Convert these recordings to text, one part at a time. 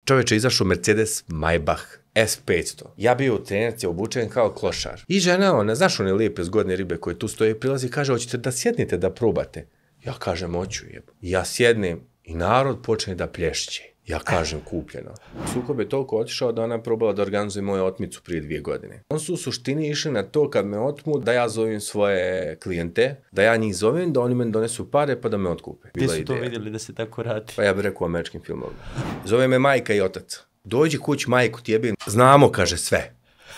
Čovječe, izašao Mercedes Maybach S500. Ja bio u trenerci obučen kao klošar. I žena, ona, znaš one lijepe zgodne ribe koje tu stoje, prilazi i kaže, hoćete da sjednite da probate? Ja kažem, hoću jebo. Ja sjednem i narod počne da plješće. Ja kažem, kupljeno. Sukob je toliko otišao da ona probala da organizuje moju otmicu prije 2 godine. On su u suštini išli na to kad me otmu da ja zovem svoje klijente, da ja njih zovem, da oni meni donesu pare pa da me otkupe. Gdje su to vidjeli da se tako radi? Pa ja bih rekao u američkim filmovima. Zove me majka i otac. Dođi kući, majku ti jebim. Znamo, kaže, sve.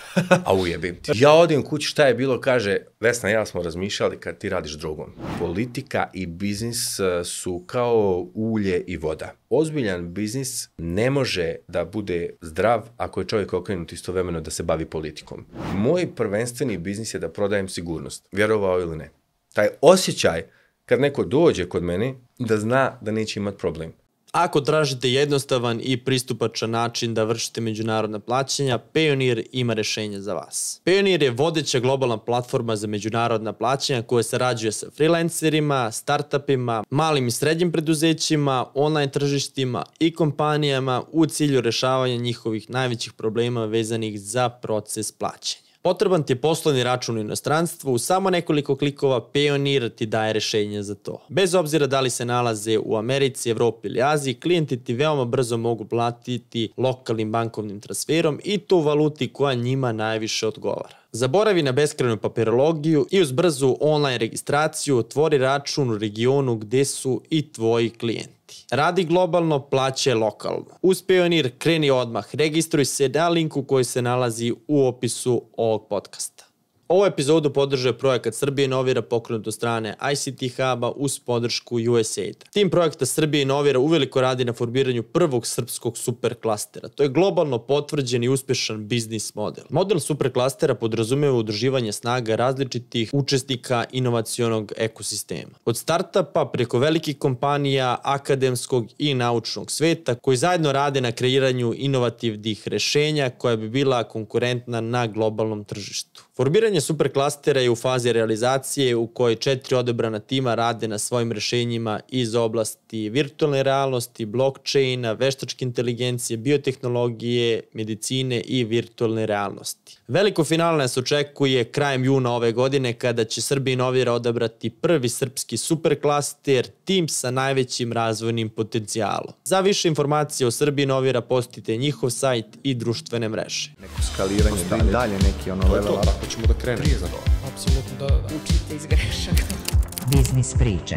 A ujebim ti. Ja odim kući, šta je bilo, kaže, Vesna i ja smo razmišljali kad ti radiš drogom. Politika i biznis su kao ulje i voda. Ozbiljan biznis ne može da bude zdrav ako je čovjek okrenut istovremeno da se bavi politikom. Moj prvenstveni biznis je da prodajem sigurnost, vjerovao ili ne. Taj osjećaj kad neko dođe kod mene da zna da neće imati problem. Ako tražite jednostavan i pristupačan način da vršite međunarodna plaćanja, Payoneer ima rješenje za vas. Payoneer je vodeća globalna platforma za međunarodna plaćanja koja sarađuje sa freelancerima, startupima, malim i srednjim preduzećima, online tržištima i kompanijama u cilju rješavanja njihovih najvećih problema vezanih za proces plaćanja. Potreban ti je poslovni račun u inostranstvu, u samo nekoliko klikova Payoneer ti daje rješenje za to. Bez obzira da li se nalaze u Americi, Evropi ili Aziji, klijenti ti veoma brzo mogu platiti lokalnim bankovnim transferom i to u valuti koja njima najviše odgovara. Zaboravi na beskrajnu papirologiju i uz brzu online registraciju otvori račun u regionu gdje su i tvoji klijenti. Radi globalno, plaćaj lokalno. Uz Payoneer kreni odmah, registruj se na linku koji se nalazi u opisu ovog podcasta. Ovu epizodu podržuje projekat Srbija inovira pokrenut od strane ICT Huba uz podršku USAID. Tim projekta Srbija inovira uveliko radi na formiranju prvog srpskog superklastera. To je globalno potvrđen i uspješan biznis model. Model superklastera podrazumijeva udruživanje snaga različitih učesnika inovacionog ekosistema. Od startupa preko velikih kompanija, akademskog i naučnog sveta koji zajedno rade na kreiranju inovativnih rješenja koja bi bila konkurentna na globalnom tržištu. Formiranje superklastera je u fazi realizacije u kojoj 4 odabrana tima rade na svojim rješenjima iz oblasti virtualne realnosti, blockchaina, veštačke inteligencije, biotehnologije, medicine i virtualne realnosti. Veliko finale nas očekuje krajem juna ove godine kada će Srbija inovira odabrati prvi srpski superklaster, tim sa najvećim razvojnim potencijalom. Za više informacije o Srbiji inovira posjetite njihov sajt i društvene mreže. Neko skaliranje, dalje neki level up. Tako ćemo da krenemo. Apsolutno, da. Učite iz grešaka. Biznis priče.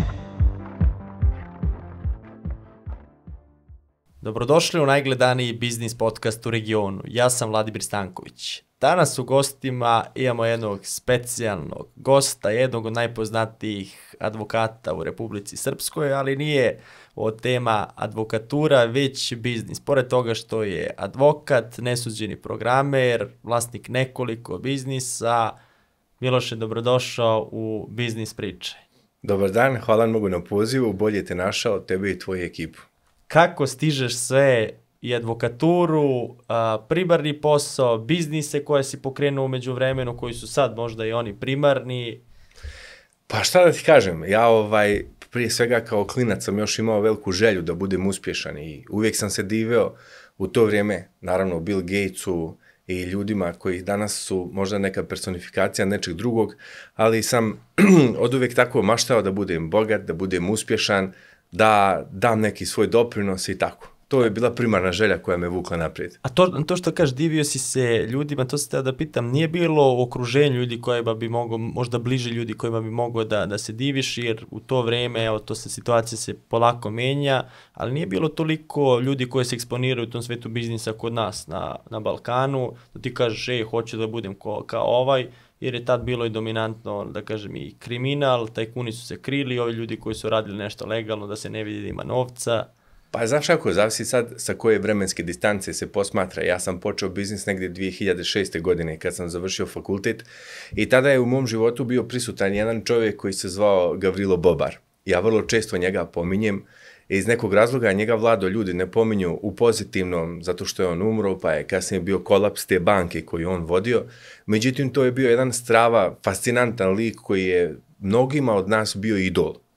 Dobrodošli u najgledaniji biznis podcast u regionu. Ja sam Vladimir Stanković. Danas u gostima imamo jednog specijalnog gosta, jednog od najpoznatijih advokata u Republici Srpskoj, ali nije ovo tema advokatura, već biznis. Pored toga što je advokat, nesuđeni programer, vlasnik nekoliko biznisa, Miloše, dobrodošao u Biznis priče. Dobar dan, hvala mnogo na pozivu, bolje te našao, tebe i tvoju ekipu. Kako stižeš sve i advokaturu, primarni posao, biznise koje si pokrenuo umeđu vremenu, koji su sad možda i oni primarni? Pa šta da ti kažem, ja prije svega kao klinac sam još imao veliku želju da budem uspješan i uvijek sam se divio u to vrijeme, naravno Bill Gatesu i ljudima koji danas su možda neka personifikacija nečeg drugog, ali sam oduvijek tako maštao da budem bogat, da budem uspješan, da dam neki svoj doprinos i tako. To je bila primarna želja koja me vukla naprijed. A to što kažeš, divio si se ljudima, to se tada da pitam, nije bilo u okruženju ljudi kojima bi mogao, možda bliže ljudi kojima bi mogao da se diviš, jer u to vrijeme, evo, situacija se polako menja, ali nije bilo toliko ljudi koji se eksponiraju u tom svetu biznisa kod nas na Balkanu, da ti kažeš, hoću da budem kao ovaj, jer je tad bilo i dominantno, da kažem, i kriminal, tajkuni su se krili, ovi ljudi koji su radili nešto legalno, da se ne vidi da ima novca. Pa znaš kako, zavisi sad sa koje vremenske distance se posmatra. Ja sam počeo biznis negdje 2006. godine kad sam završio fakultet i tada je u mom životu bio prisutan jedan čovjek koji se zvao Gavrilo Bobar. Ja vrlo često njega pominjem. Iz nekog razloga njega, Vlado, ljudi ne pominju u pozitivnom zato što je on umro, pa je kasnije bio kolaps te banke koju on vodio. Međutim, to je bio jedan strava, fascinantan lik koji je mnogima od nas bio idol.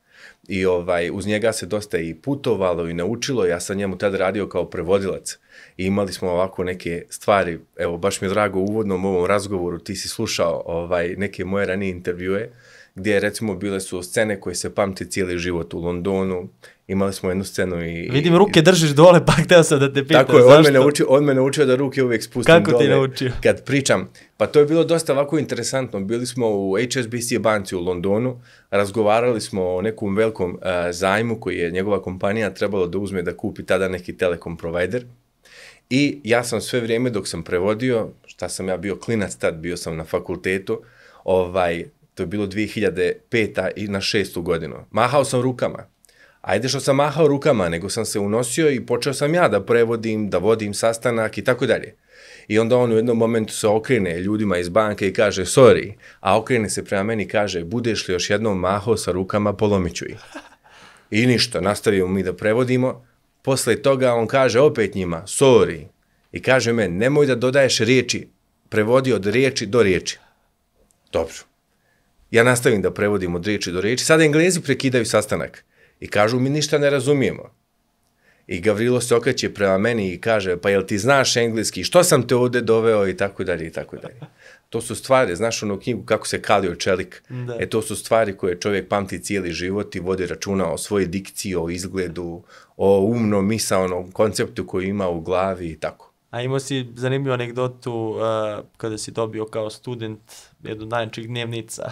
i uz njega se dosta i putovalo i naučilo. Ja sam njemu tada radio kao prevodilac i imali smo ovako neke stvari. Evo, baš mi je drago u uvodnom ovom razgovoru, ti si slušao neke moje ranije intervjue, gdje recimo bile su scene koje se pamti cijeli život u Londonu. Imali smo jednu scenu i... Vidim, ruke držiš dole, pa htio sam da te pitam. Tako je, on me naučio da ruke uvijek spustim dole. Kako ti naučio? Kad pričam. Pa to je bilo dosta ovako interesantno. Bili smo u HSBC banci u Londonu, razgovarali smo o nekom velikom zajmu koji je njegova kompanija trebalo da uzme da kupi tada neki telekom provider. I ja sam sve vrijeme dok sam prevodio, šta sam ja bio klinac tad, bio sam na fakultetu, to je bilo 2005. i na 6. godinu. Mahao sam rukama. Ajde što sam mahao rukama, nego sam se unosio i počeo sam ja da prevodim, da vodim sastanak i tako dalje. I onda on u jednom momentu se okrene ljudima iz banke i kaže sorry, a okrene se prema meni i kaže budeš li još jednom mahao sa rukama, polomit ću ih. I ništa, nastavimo mi da prevodimo. Posle toga on kaže opet njima sorry i kaže meni nemoj da dodaješ riječi, prevodi od riječi do riječi. Dobro. Ja nastavim da prevodim od riječi do riječi. Sada Englezi prekidaju sastanak i kažu mi ništa ne razumijemo. I Gavrilo se okreće prema meni i kaže pa jel ti znaš engleski, što sam te ovdje doveo i tako dalje i tako dalje. To su stvari, znaš onu knjigu kako se kalio čelik. Da. To su stvari koje čovjek pamti cijeli život i vodi računa o svojoj dikciji, o izgledu, o umnom misaonom konceptu koji ima u glavi i tako. A imao si zanimljivu anegdotu kada si dobio kao student jednu od najjačih dnevnica.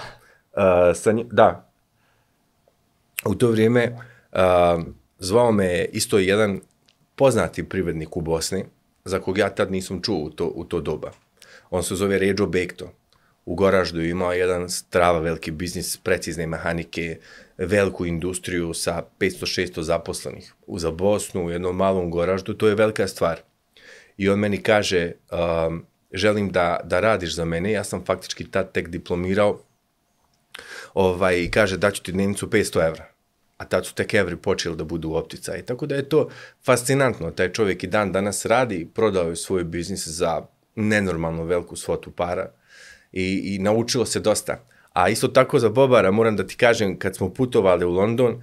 Da. U to vrijeme zvao me isto jedan poznati privrednik u Bosni, za kog ja tad nisam čuo u to doba. On se zove Ređo Bekto. U Goraždu imao jedan strava veliki biznis, precizne mehanike, veliku industriju sa 500-600 zaposlenih. Za Bosnu, u jednom malom Goraždu, to je velika stvar. I on meni kaže, želim da radiš za mene, ja sam faktički tad tek diplomirao, i kaže daću ti dnevnicu 500 evra. A tad su tek evri počeli da budu u opticaju. Tako da je to fascinantno. Taj čovjek i dan danas radi, prodao je svoj biznis za nenormalno veliku svotu para i naučilo se dosta. A isto tako za Bobara, moram da ti kažem, kad smo putovali u London,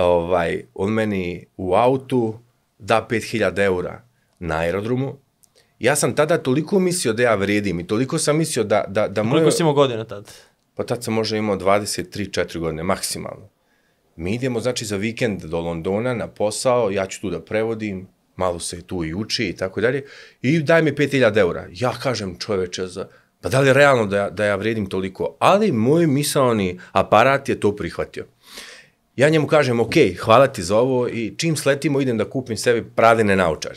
on meni u autu da 5000 eura na aerodromu. Ja sam tada toliko mislio da ja vrijedim i toliko sam mislio da Koliko si imao godina tad? Pa tad sam možda imao 23-4 godine, maksimalno. Mi idemo, znači, za vikend do Londona na posao, ja ću tu da prevodim, malo se tu i uči i tako dalje, i daj mi 5000 eura. Ja kažem čoveče, pa da li je realno da ja vrijedim toliko? Ali moj misaoni aparat je to prihvatio. Ja njemu kažem, ok, hvala ti za ovo i čim sletimo idem da kupim sebi pradene naočare.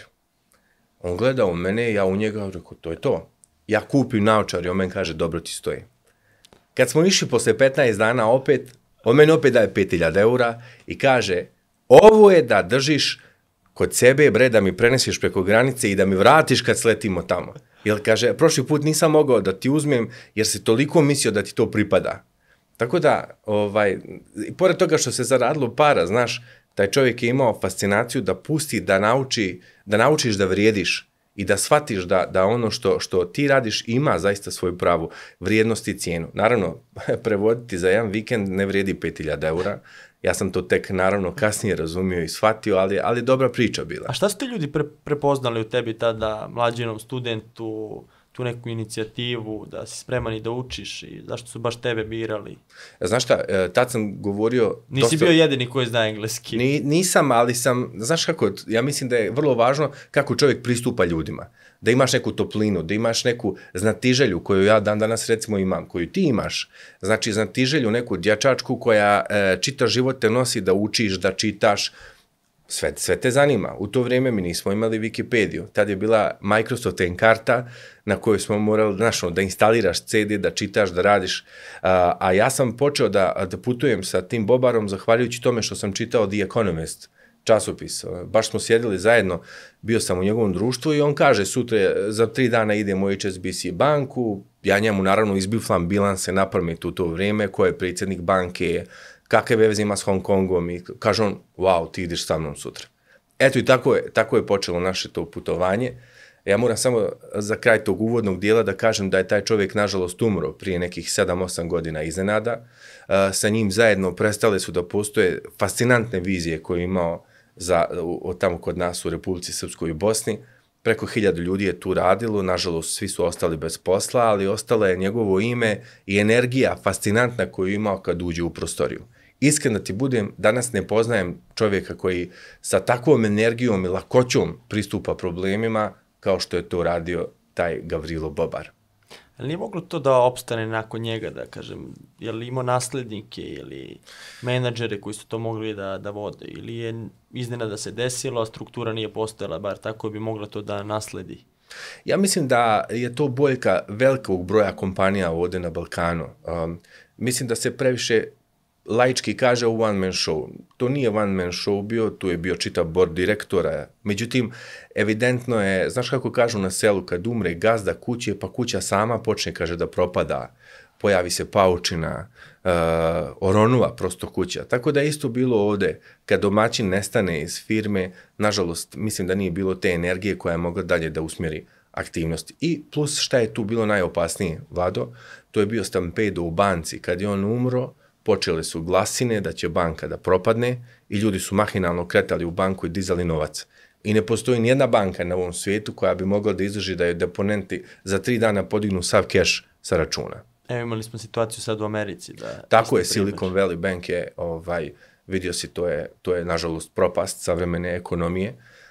On gleda u mene, ja u njega, rekao, to je to. Ja kupim naočare i on meni kaže, dobro ti stoji. Kad smo išli posle 15 dana opet, on meni opet daje 5000 eura i kaže, ovo je da držiš kod sebe, bre, da mi prenesiš preko granice i da mi vratiš kad sletimo tamo. Jer, kaže, prošli put nisam mogao da ti uzmem jer si toliko mislio da ti to pripada. Tako da, pored toga što se zaradilo para, znaš, taj čovjek je imao fascinaciju da pusti, da naučiš da vrijediš i da shvatiš da ono što ti radiš ima zaista svoju pravu vrijednost i cijenu. Naravno, prevoditi za jedan vikend ne vrijedi 5000 eura. Ja sam to tek, naravno, kasnije razumio i shvatio, ali dobra priča bila. A šta su ti ljudi prepoznali u tebi tada, mlađinom studentu, tu neku inicijativu, da si spreman i da učiš i zašto su baš tebe birali? Znaš šta, tad sam govorio... Nisi bio jedini koji zna engleski. Nisam, ali sam, znaš kako, ja mislim da je vrlo važno kako čovjek pristupa ljudima. Da imaš neku toplinu, da imaš neku znatiželju koju ja dan danas recimo imam, koju ti imaš. Znači znatiželju, neku dječačku koja čitav život te nosi da učiš, da čitaš, sve te zanima. U to vrijeme mi nismo imali Wikipediju. Tad je bila Microsoft Encarta na kojoj smo morali, da instaliraš CD, da čitaš, da radiš. A ja sam počeo da putujem sa tim Bobarom zahvaljujući tome što sam čitao The Economist časopis. Baš smo sjedili zajedno, bio sam u njegovom društvu i on kaže sutra, za 3 dana idem u HSBC banku, ja njemu naravno izbiflam bilanse na pamet u to vrijeme, ko je predsjednik banke, kakve veze ima s Hong Kongom i kaže on, wow, ti ideš sa mnom sutra. Eto i tako je počelo naše to putovanje. Ja moram samo za kraj tog uvodnog dijela da kažem da je taj čovjek nažalost umro prije nekih 7-8 godina iznenada. Sa njim zajedno prestale su da postoje fascinantne vizije koje je imao tamo kod nas u Republici Srpskoj i Bosni. Preko 1000 ljudi je tu radilo, nažalost svi su ostali bez posla, ali ostalo je njegovo ime i energija fascinantna koju je imao kad uđe u prostoriju. Iskreno ti budem, danas ne poznajem čovjeka koji sa takvom energijom i lakoćom pristupa problemima kao što je to radio taj Gavrilo Bobar. Ali nije moglo to da opstane nakon njega, da kažem, je li imao naslednike ili menadžere koji su to mogli da vode, ili je iznenada se desilo, a struktura nije postojala, bar tako bi mogla to da nasledi? Ja mislim da je to boljka velikog broja kompanija ovdje na Balkanu. Mislim da se previše laički kaže u one man show. To nije one man show bio, tu je bio čitav board direktora. Međutim, evidentno je, znaš kako kažu na selu, kad umre gazda kuće, pa kuća sama počne, kaže, da propada. Pojavi se paučina, oronuva prosto kuća. Tako da je isto bilo ovdje, kad domaćin nestane iz firme, nažalost, mislim da nije bilo te energije koja je mogla dalje da usmjeri aktivnosti. I plus šta je tu bilo najopasnije, Vlado, to je bio stampedo u banci. Kad je on umro, počele su glasine da će banka da propadne i ljudi su mahinalno kretali u banku i dizali novac. I ne postoji nijedna banka na ovom svijetu koja bi mogla da izdrži da je deponenti za 3 dana podignu sav keš sa računa. Evo, imali smo situaciju sad u Americi. Tako je, Silicon Valley Bank je, vidio si, to je nažalost propast savremene ekonomije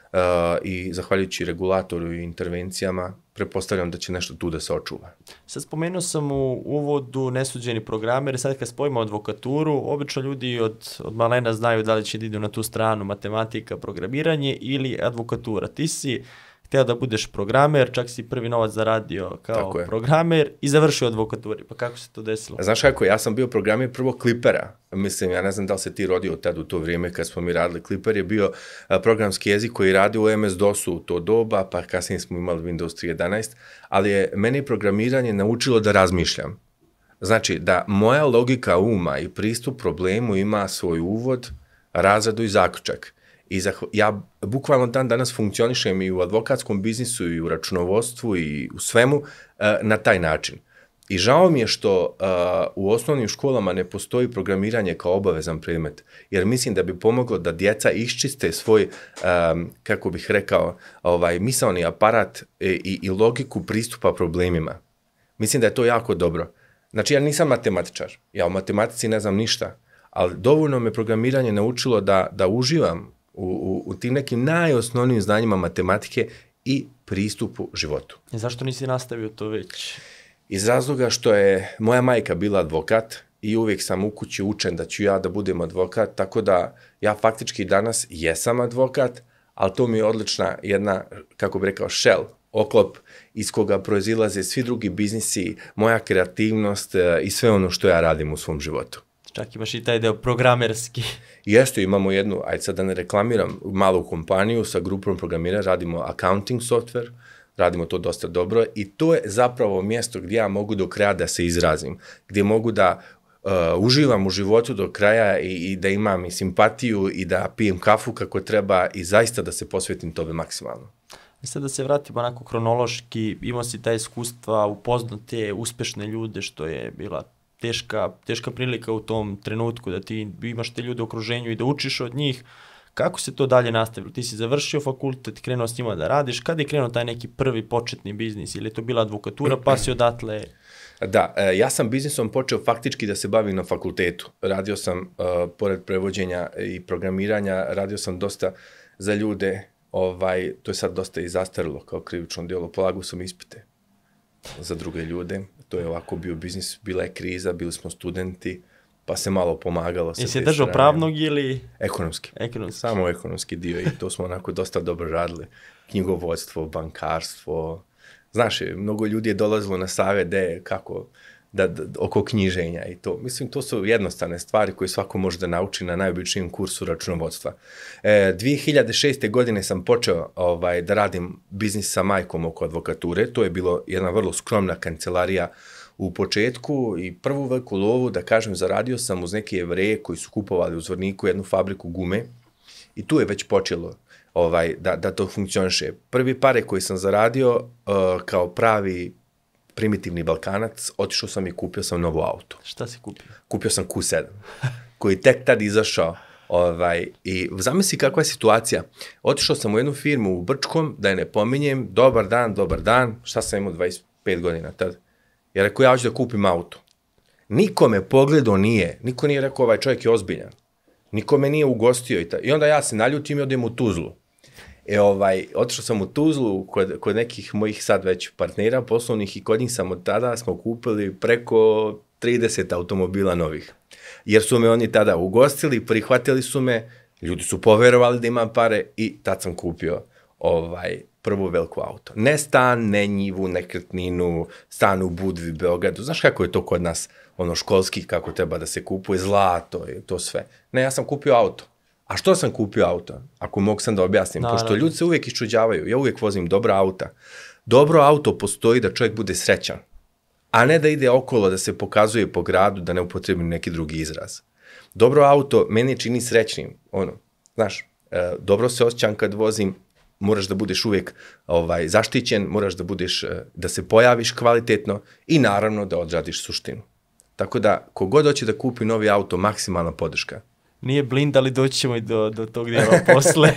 i zahvaljujući regulatoru i intervencijama pretpostavljam da će nešto tu da se očuva. Sad spomenuo sam u uvodu nesuđeni programer, sad kad spojimo advokaturu, obično ljudi od malena znaju da li će da idu na tu stranu matematika, programiranje ili advokatura. Ti si hteo da budeš programer, čak si prvi novac zaradio kao programer i završio advokaturi. Pa kako se to desilo? Znaš kako, ja sam bio programer prvo Clippera. Mislim, ja ne znam da li se ti rodio tad u to vrijeme kad smo mi radili. Clipper je bio programski jezik koji radi u MS-DOS-u u to doba, pa kasnije smo imali Windows 3.11, ali je meni programiranje naučilo da razmišljam. Znači, da moja logika uma i pristup problemu ima svoj uvod, razradu i zaključak. I ja bukvalno dan danas funkcionišem i u advokatskom biznisu i u računovodstvu i u svemu na taj način. I žao mi je što u osnovnim školama ne postoji programiranje kao obavezan predmet, jer mislim da bi pomoglo da djeca iščiste svoj, kako bih rekao, misaoni aparat i logiku pristupa problemima. Mislim da je to jako dobro. Znači, ja nisam matematičar, ja o matematici ne znam ništa, ali dovoljno me programiranje naučilo da uživam u tim nekim najosnovnijim znanjima matematike i pristupu životu. I zašto nisi nastavio to već? Iz razloga što je moja majka bila advokat i uvijek sam u kući učen da ću ja da budem advokat, tako da ja faktički danas jesam advokat, ali to mi je odlična jedna, kako bih rekao, shell, oklop iz koga proizilaze svi drugi biznisi, moja kreativnost i sve ono što ja radim u svom životu. Čak imaš i taj deo programerski. Jeste, imamo jednu, ajde sad da ne reklamiram, malu kompaniju sa grupom programira, radimo accounting software, radimo to dosta dobro i to je zapravo mjesto gdje ja mogu do kraja da se izrazim, gdje mogu da uživam u životu do kraja i da imam i simpatiju i da pijem kafu kako treba i zaista da se posvetim tome maksimalno. I sad da se vratimo onako kronološki, imao si ta iskustva, upoznao te uspešne ljude, što je bila teška prilika u tom trenutku, da ti imaš te ljude u okruženju i da učiš od njih. Kako se to dalje nastavilo? Ti si završio fakultet, krenuo s njima da radiš. Kada je krenuo taj neki prvi početni biznis? Ili je to bila advokatura, pa si odatle? Da, ja sam biznisom počeo faktički da se bavim na fakultetu. Radio sam, pored prevođenja i programiranja, radio sam dosta za ljude. To je sad dosta i zastarilo kao krivično djelo. Polagao sam ispite za druge ljude. To je ovako bio biznis, bila je kriza, bili smo studenti, pa se malo pomagalo. Jesi držao pravnog ili? Ekonomski. Samo ekonomski dio i to smo onako dosta dobro radili. Knjigovodstvo, bankarstvo. Znaš, mnogo ljudi je dolazilo na savjet kako oko knjiženja i to. Mislim, to su jednostavne stvari koje svako može da nauči na najobičnijem kursu računovodstva. 2006. godine sam počeo da radim biznis sa majkom oko advokature. To je bilo jedna vrlo skromna kancelarija u početku i prvu veliku lovu, da kažem, zaradio sam uz neke Jevreje koji su kupovali u Zvorniku jednu fabriku gume i tu je već počelo. da to funkcioniše. Prvi pare koji sam zaradio kao pravi primitivni Balkanac, otišao sam i kupio sam novo auto. Šta si kupio? Kupio sam Q7, koji tek tad izašao. I zamisli kakva je situacija. Otišao sam u jednu firmu u Brčkom, da je ne pominjem, dobar dan, šta sam imao 25 godina tad. Ja rekao, ja hoću da kupim auto. Niko me pogledao nije, niko nije rekao, ovaj čovjek je ozbiljan. Niko me nije ugostio i onda ja se naljutim i odem u Tuzlu. Otišao sam u Tuzlu kod nekih mojih sad već partnera poslovnih i kod njih sam od tada smo kupili preko 30 automobila novih. Jer su me oni tada ugostili, prihvatili su me, ljudi su poverovali da imam pare i tad sam kupio prvu veliku auto. Ne stan, ne njivu, nekretninu, stan u Budvi, Beogradu. Znaš kako je to kod nas, školski, kako treba da se kupuje, zlato i to sve. Ne, ja sam kupio auto. A što sam kupio auto? Ako mogu sam da objasnim, pošto ljudi se uvijek iščuđavaju, ja uvijek vozim dobra auta. Dobro auto postoji da čovjek bude srećan, a ne da ide okolo, da se pokazuje po gradu, da ne upotrebim neki drugi izraz. Dobro auto mene čini srećnim, znaš, dobro se osjećam kad vozim, moraš da budeš uvijek zaštićen, moraš da se pojaviš kvalitetno i naravno da odradiš suštinu. Tako da, kogod hoće da kupi novi auto, maksimalna podrška. Nije blind, ali doći ćemo i do tog dijela posle.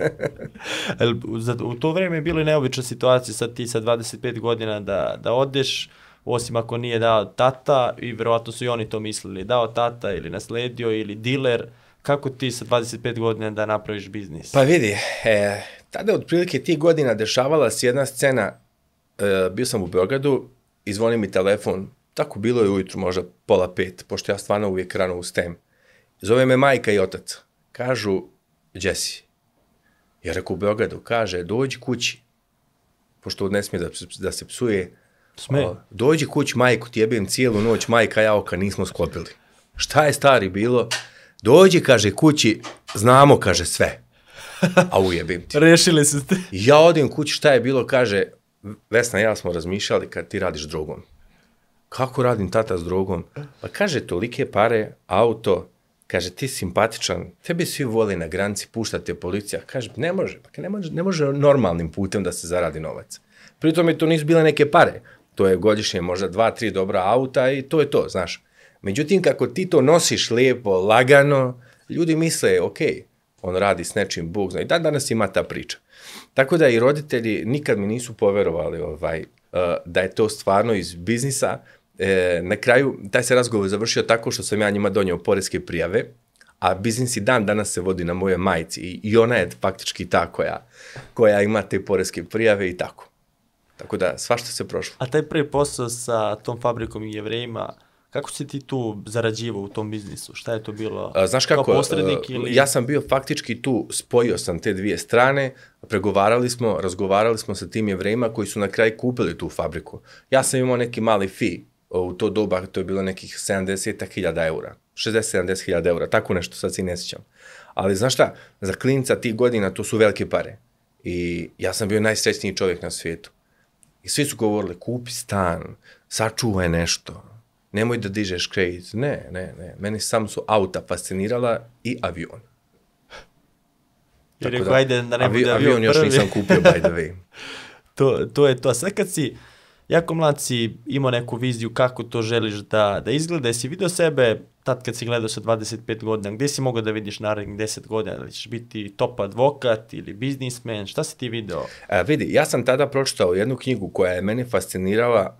U to vrijeme je bilo i neobična situacija, sad ti sa 25 godina da odeš, osim ako nije dao tata, i verovatno su i oni to mislili, dao tata ili nasledio ili diler. Kako ti sa 25 godina da napraviš biznis? Pa vidi, tada otprilike tih godina dešavala se jedna scena, bio sam u Beogradu, izvoni mi telefon, tako bilo je ujutru, možda 4:30, pošto ja stvarno uvijek rano ustajem. Zove me majka i otac, kažu, Jesse, ja rekao u Beogradu, kaže, dođi kući, pošto ne smije da se psuje, dođi kući majku, ti jebim cijelu noć, majka ja oka nismo sklopili. Šta je stari bilo? Dođi, kaže, kući, znamo, kaže, sve. A ujebim ti. Rešili su te. Ja odim kući, šta je bilo, kaže, Vesna i ja smo razmišljali kad ti radiš drogom. Kako radim tata s drogom? Pa kaže, tolike pare, auto, kaže, ti simpatičan, tebi svi voli na granici, pušta te policija. Kaže, ne može normalnim putem da se zaradi novac. Pritom je to nisu bile neke pare. To je godišnje možda 2-3 dobra auta i to je to, znaš. Međutim, kako ti to nosiš lijepo, lagano, ljudi misle, ok, on radi s nečim, Bog zna. I danas ima ta priča. Tako da i roditelji nikad mi nisu poverovali da je to stvarno iz biznisa. Na kraju, taj se razgovor završio tako što sam ja njima donio poreske prijave, a biznis i dan danas se vodi na moje majci i ona je faktički ta koja ima te poreske prijave i tako. Tako da, svašta se prošlo. A taj prvi posao sa tom fabrikom i Jevrejima, kako si ti tu zarađivao u tom biznisu? Šta je to bilo? Znaš kako, kao posrednik ili... Ja sam bio faktički tu, spojio sam te dvije strane, razgovarali smo sa tim Jevrejima koji su na kraju kupili tu fabriku. Ja sam imao neki mali fee, u to doba to je bilo nekih 70.000 eura, 60-70.000 eura, tako nešto, sad si ne sjećam. Ali znaš šta, za klinca tih godina to su velike pare. I ja sam bio najsrećniji čovjek na svijetu. I svi su govorili, kupi stan, sačuvaj nešto, nemoj da dižeš kredit. Ne. Meni samo su auta fascinirala i avion. I rekao, ajde da ne bude avion prvi. Još nisam kupio, by the way. To je to. A sad kad si jako mlad si imao neku viziju kako to želiš da izgleda, jesi vidio sebe tad kad si gledao sa 25 godina, gdje si mogao da vidiš narednih 10 godina, da ćeš biti top advokat ili biznismen, šta si ti video? Vidi, ja sam tada pročitao jednu knjigu koja je meni fascinirala,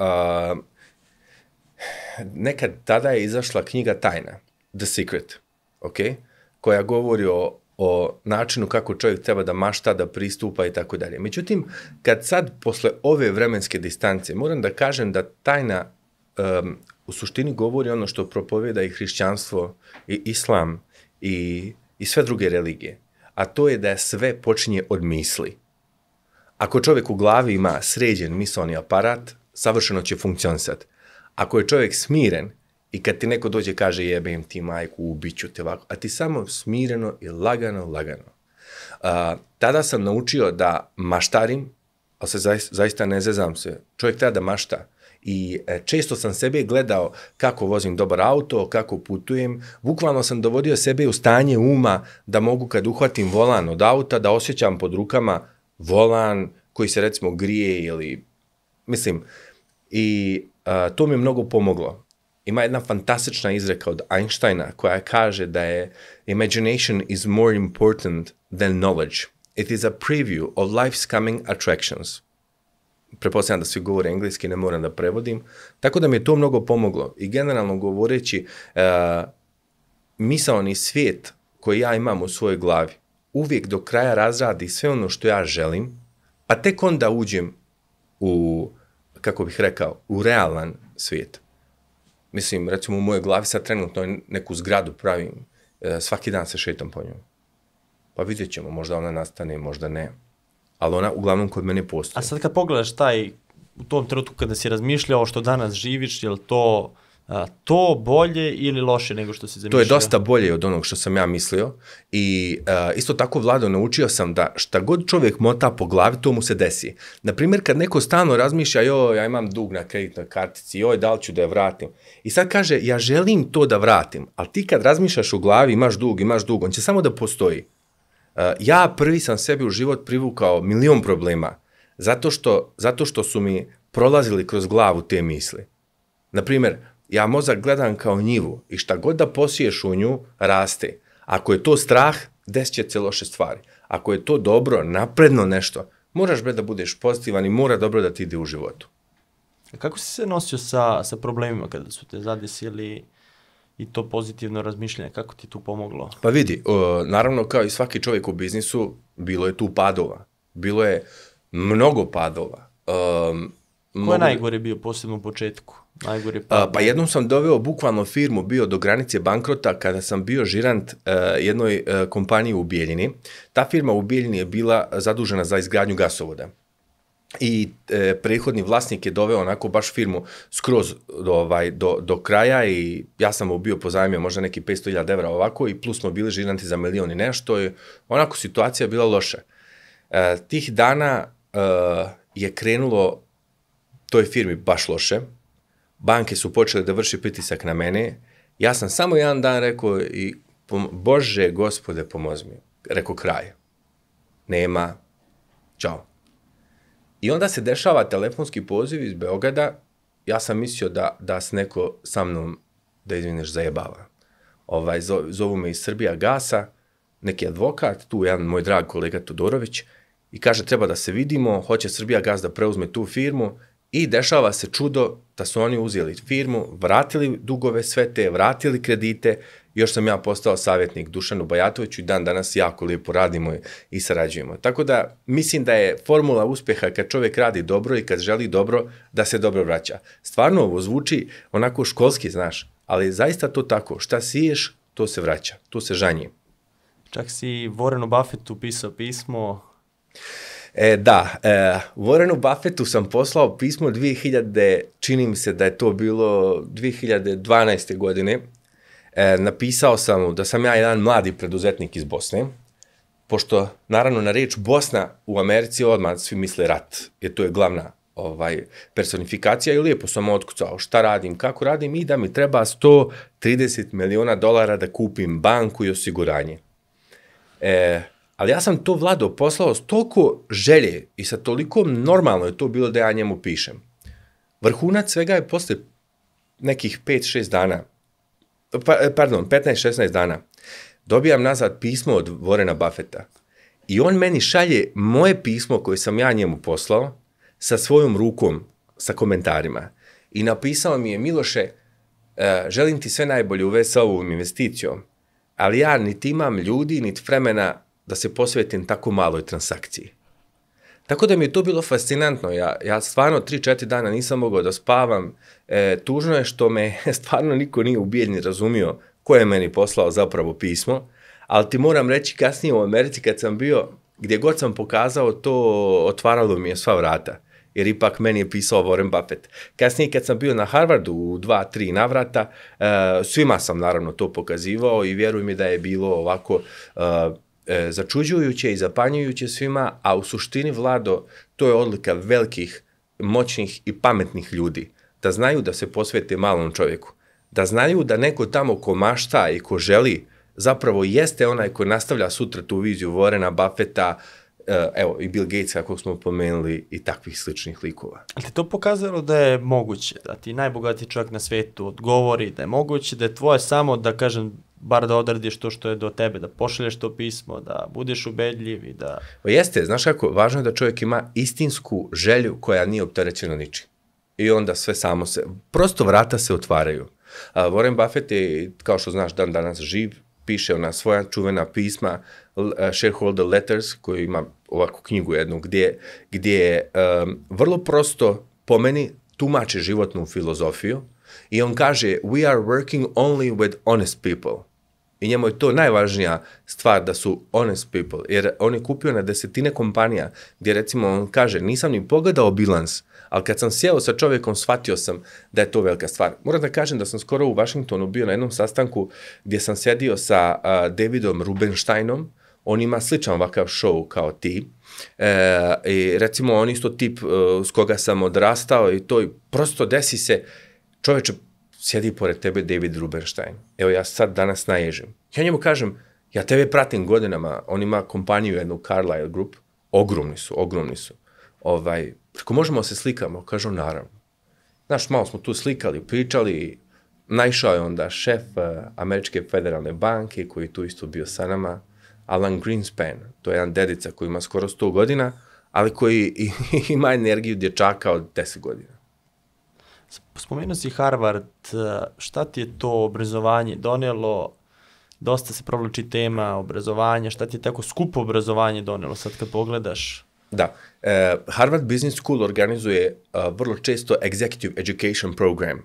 nekad tada je izašla knjiga Tajna, The Secret, okay? Koja govori o načinu kako čovjek treba da mašta, da pristupa i tako dalje. Međutim, kad sad, posle ove vremenske distance, moram da kažem da Tajna u suštini govori ono što propovjeda i hrišćanstvo, i islam, i sve druge religije. A to je da sve počinje od misli. Ako čovjek u glavi ima sređen misaoni aparat, savršeno će funkcionisati. Ako je čovjek smiren, i kad ti neko dođe kaže jebem ti majku, ubiću te ovako, a ti samo smireno i lagano. Tada sam naučio da maštarim, ali se zaista ne zezam se. Čovjek treba da mašta. I često sam sebe gledao kako vozim dobar auto, kako putujem. Bukvalno sam dovodio sebe u stanje uma da mogu kad uhvatim volan od auta da osjećam pod rukama volan koji se recimo grije ili... Mislim, i to mi je mnogo pomoglo. Ima jedna fantastična izreka od Einsteina koja kaže da je imagination is more important than knowledge. It is a preview of life's coming attractions. Pretpostavljam da svi govore engleski, ne moram da prevodim. Tako da mi je to mnogo pomoglo. I generalno govoreći, misaoni svijet koji ja imam u svojoj glavi uvijek do kraja razradi sve ono što ja želim, pa tek onda uđem u, kako bih rekao, u realan svijet. Mislim, recimo u mojoj glavi sad trenutno neku zgradu pravim, svaki dan se šetam po njoj. Pa vidjet ćemo, možda ona nastane, možda ne. Ali ona uglavnom kod mene postoji. A sad kad pogledaš u tom trenutku kada si razmišljao što danas živiš, je li to bolje ili loše nego što si zamišljao? To je dosta bolje od onog što sam ja mislio i isto tako, Vlado, naučio sam da šta god čovjek mota po glavi, to mu se desi. Naprimjer, kad neko stalno razmišlja, joj, ja imam dug na kreditnoj kartici, joj, da li ću da je vratim? I sad kaže, ja želim to da vratim, ali ti kad razmišljaš u glavi, imaš dug, on će samo da postoji. Ja prvi sam sebi u život privukao 1.000.000 problema, zato što su mi prolazili kroz glavu te misli. Naprimjer, ja mozak gledam kao njivu i šta god da posiješ u nju, raste. Ako je to strah, desit će se loše stvari. Ako je to dobro, napredno nešto, moraš da budeš pozitivan i mora dobro da ti ide u životu. Kako si se nosio sa problemima kada su te zadesili i to pozitivno razmišljanje? Kako ti tu pomoglo? Pa vidi, naravno kao i svaki čovjek u biznisu, bilo je tu padova. Bilo je mnogo padova. Ko je najgore bio posebno u početku? Pa jednom sam doveo bukvalno firmu, bio do granice bankrota kada sam bio žirant jednoj kompaniji u Bijeljini. Ta firma u Bijeljini je bila zadužena za izgradnju gasovoda. I prethodni vlasnik je doveo onako baš firmu skroz do kraja i ja sam mu bio pozajmio možda neki 500.000 evra ovako i plus smo bili žiranti za 1.000.000 i nešto i onako situacija bila loša. Tih dana je krenulo toj firmi baš loše. Banke su počele da vrši pritisak na mene. Ja sam samo jedan dan rekao i Bože, Gospode, pomozi mi. Rekao kraj. Nema. Ćao. I onda se dešava telefonski poziv iz Beograda. Ja sam mislio da se neko sa mnom, da izvineš, zajebava. Zovu me iz Srbija Gasa, neki advokat, tu jedan moj drag kolega Todorović, i kaže treba da se vidimo, hoće Srbija Gas da preuzme tu firmu. I dešava se čudo da su oni uzeli firmu, vratili dugove sve te, vratili kredite, još sam ja postao savjetnik Dušanu Bajatoviću i dan danas jako lijepo radimo i sarađujemo. Tako da mislim da je formula uspjeha kad čovjek radi dobro i kad želi dobro, da se dobro vraća. Stvarno ovo zvuči onako školski, znaš, ali zaista to tako, šta siješ, to se vraća, to se žanje. Čak si Warrenu Buffettu pisao pismo. Warrenu Buffettu sam poslao pismo čini mi se da je to bilo 2012. godine. Napisao sam mu da sam ja jedan mladi preduzetnik iz Bosne, pošto naravno na riječ Bosna u Americi odmah svi misle rat, jer to je glavna personifikacija i lijepo sam otkucao šta radim, kako radim i da mi treba $130 miliona da kupim banku i osiguranje. Ali ja sam to, Vlado, poslao s toliko želje i sa toliko normalno je to bilo da ja njemu pišem. Vrhunac svega je posle nekih 5-6 dana, 15-16 dana, dobijam nazad pismo od Warrena Buffetta i on meni šalje moje pismo koje sam ja njemu poslao sa svojom rukom, sa komentarima. I napisao mi je, Miloše, želim ti sve najbolje u vezi sa ovom investicijom, ali ja niti imam ljudi, niti vremena da se posvetim tako maloj transakciji. Tako da mi je to bilo fascinantno. Ja stvarno 3-4 dana nisam mogao da spavam. Tužno je što me stvarno niko nije u Bijeljni razumio ko je meni poslao zapravo pismo, ali ti moram reći kasnije u Americi kad sam bio, gdje god sam pokazao to, otvaralo mi je sva vrata. Jer ipak meni je pisao Warren Buffett. Kasnije kad sam bio na Harvardu u 2-3 navrata, svima sam naravno to pokazivao i vjeruj mi da je bilo ovako začuđujuće i zapanjujuće svima, a u suštini, Vlado, to je odlika velikih, moćnih i pametnih ljudi. da znaju da se posvete malom čovjeku, da znaju da neko tamo ko mašta i ko želi, zapravo jeste onaj ko nastavlja sutra tu viziju Warrena Buffetta, evo, i Bill Gates, kako smo pomenuli, i takvih sličnih likova. Ali ti to pokazalo da je moguće, da ti najbogatiji čovjek na svijetu odgovori, da je moguće, da je tvoje samo, da kažem, bar da odradiš to što je do tebe, da pošalješ to pismo, da budeš ubedljiv i da... Jeste, znaš kako, važno je da čovjek ima istinsku želju koja nije opterećena ničim. I onda sve samo se, prosto vrata se otvaraju. Warren Buffett je, kao što znaš, dan danas živ, piše ona svoja čuvena pisma, Shareholder Letters, koju ima ovakvu knjigu jednu, gdje vrlo prosto po meni tumači životnu filozofiju i on kaže we are working only with honest people. I njemu je to najvažnija stvar da su honest people, jer on je kupio na desetine kompanija gdje recimo on kaže nisam ni pogledao bilans, ali kad sam sjeo sa čovjekom shvatio sam da je to velika stvar. Moram da kažem da sam skoro u Washingtonu bio na jednom sastanku gdje sam sjedio sa Davidom Rubensteinom, on ima sličan ovakav show kao ti. I recimo on isto tip s koga sam odrastao i to prosto desi se, čovječe, sjedi pored tebe David Rubenstein. Evo ja sad danas naježim. Ja njemu kažem, ja tebe pratim godinama, on ima kompaniju jednu Carlyle Group, ogromni su. Preko možemo se slikamo, kažu naravno. Znaš, malo smo tu slikali, pričali, naišao je onda šef Američke federalne banke koji tu isto bio sa nama, Alan Greenspan, to je jedan dedica koji ima skoro 100 godina, ali koji ima energiju dječaka od 10 godina. Spomenuo si Harvard, šta ti je to obrazovanje donelo? Dosta se provlači tema obrazovanja, šta ti je tako skupo obrazovanje donelo sad kad pogledaš? Da, Harvard Business School organizuje vrlo često Executive Education Program.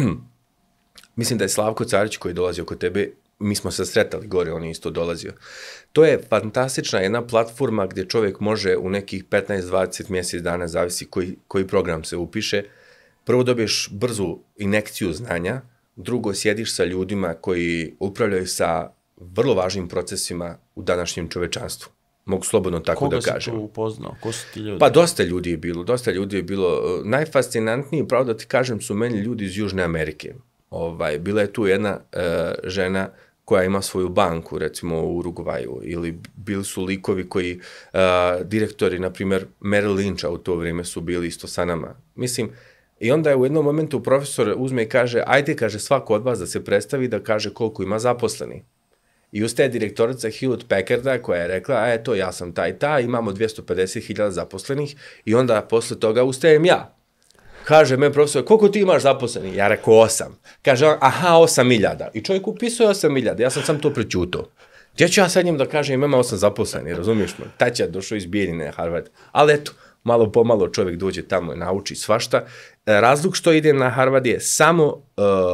Mislim da je Slavko Carić koji je dolazio kod tebe, mi smo se sretali gore, on je isto dolazio. To je fantastična jedna platforma gdje čovjek može u nekih 15-20 mjesec dana, zavisi koji program se upiše, prvo dobiješ brzu injekciju znanja, drugo sjediš sa ljudima koji upravljaju sa vrlo važnim procesima u današnjem čovečanstvu. Mogu slobodno tako da kažem. Koga si tu upoznao? Ko su ti ljudi? Pa dosta ljudi je bilo. Najfascinantniji, pravo da ti kažem, su meni ljudi iz Južne Amerike. Bila je tu jedna žena koja ima svoju banku, recimo u Urugvaju, ili bili su likovi koji, direktori, na primjer, Merrill Lyncha u to vrijeme su bili isto sa nama. Mislim, i onda je u jednom momentu profesor uzme i kaže, ajde, kaže, svako od vas da se predstavi da kaže koliko ima zaposleni. I ustaje direktorica Hewlett Packarda koja je rekla, eto, ja sam taj, imamo 250.000 zaposlenih i onda posle toga ustajem ja. Kaže me profesor, koliko ti imaš zaposlenih? Ja rekao 8. Kaže on, 8.000. I čovjek upisuje 8.000, ja sam to prećutao. Gdje ću ja sad njim da kažem, imam 8 zaposlenih, razumiješ me? Taj će došao iz Bijeljine na Harvard. Ali eto, malo po malo čovjek dođe tamo i nauči svašta. Razlog što idem na Harvard je samo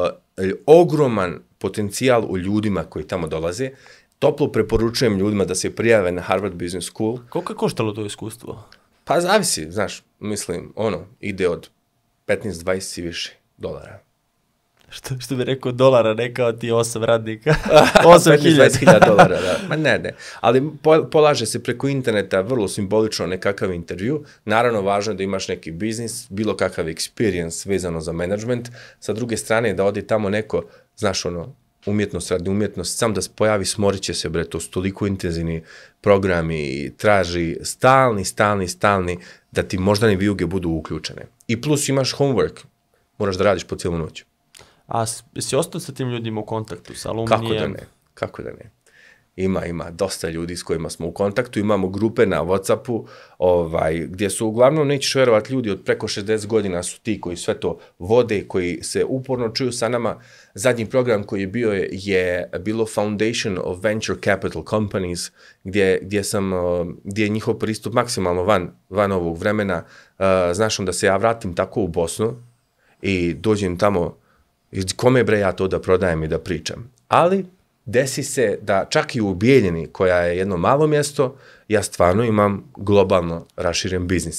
ogroman potencijal u ljudima koji tamo dolaze. Toplo preporučujem ljudima da se prijave na Harvard Business School. Koliko je koštalo to iskustvo? Pa zavisi, znaš, mislim, ide od 15-20 i više dolara. Što bi rekao dolara, rekao ti 8 radnika. 8.000 dolara, da. Ma ne. Ali polaže se preko interneta vrlo simbolično nekakav intervju. Naravno, važno je da imaš neki biznis, bilo kakav experience vezano za management. Sa druge strane, da odi tamo neko, znaš, umjetnost radi umjetnost, sam da se pojavi, smorit će se, bre, to su toliko intenzivni programi i traži stalni, da ti moždane vijuge budu uključene. I plus imaš homework, moraš da radiš po cijelu noć. A si ostao sa tim ljudima u kontaktu, sa alumnijem? Kako da ne. Ima dosta ljudi s kojima smo u kontaktu, imamo grupe na WhatsAppu, gdje su uglavnom, nećeš vjerovati, ljudi od preko 60 godina su ti koji sve to vode, koji se uporno čuju sa nama. Zadnji program koji je bio je bilo Foundation of Venture Capital Companies, gdje je njihov pristup maksimalno van ovog vremena. Znaš, onda se ja vratim tako u Bosnu i dođem tamo, kome bre ja to da prodajem i da pričam. Ali desi se da čak i u Bijeljini, koja je jedno malo mjesto, ja stvarno imam globalno raširen biznis.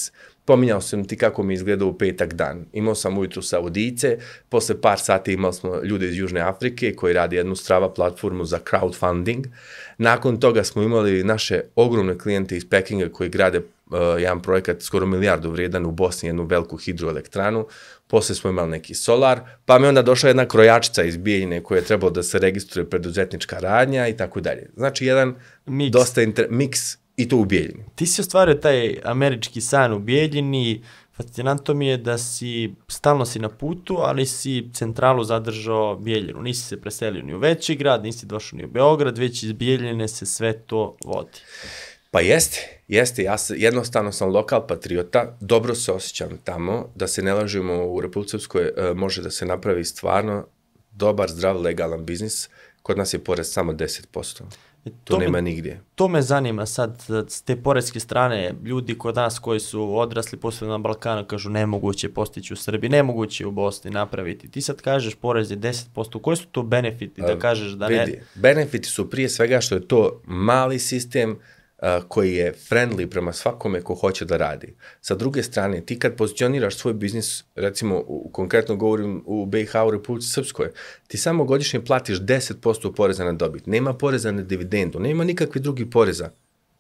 Spominjao sam ti kako mi izgledao u petak dan. Imao sam ujutru Saudijice, posle par sati imali smo ljude iz Južne Afrike koji radi jednu Strava platformu za crowdfunding. Nakon toga smo imali naše ogromne klijente iz Pekinga koji grade jedan projekat skoro milijardu vrijedan u Bosni, jednu veliku hidroelektranu. Posle smo imali neki solar, pa mi onda došla jedna krojačica iz Bijeljine koja je trebalo da se registruje preduzetnička radnja i tako dalje. Znači jedan dosta miks i to u Bijeljini. Ti si ostvario taj američki san u Bijeljini, fascinantno mi je da stalno si na putu, ali si centralu zadržao Bijeljinu. Nisi se preselio ni u veći grad, nisi došao ni u Beograd, već iz Bijeljine se sve to vodi. Pa jeste, jednostavno sam lokal patriota, dobro se osjećam tamo, da se ne lažemo, u Republici Srpskoj može da se napravi stvarno dobar, zdrav, legalan biznis, kod nas je porez samo 10%. To nema nigdje. To me zanima sad, s te poreske strane, ljudi kod nas koji su odrasli posebno na Balkanu kažu nemoguće postići u Srbiji, nemoguće u Bosni napraviti. Ti sad kažeš porez je 10%, koji su to benefiti da kažeš da ne? Vidi, benefiti su prije svega što je to mali sistem koji je friendly prema svakome ko hoće da radi. Sa druge strane, ti kad pozicioniraš svoj biznis, recimo, konkretno govorim u BiH, u Republici Srpskoj, ti samo godišnje platiš 10% poreza na dobit. Nema poreza na dividendu, nema nikakvih drugih poreza.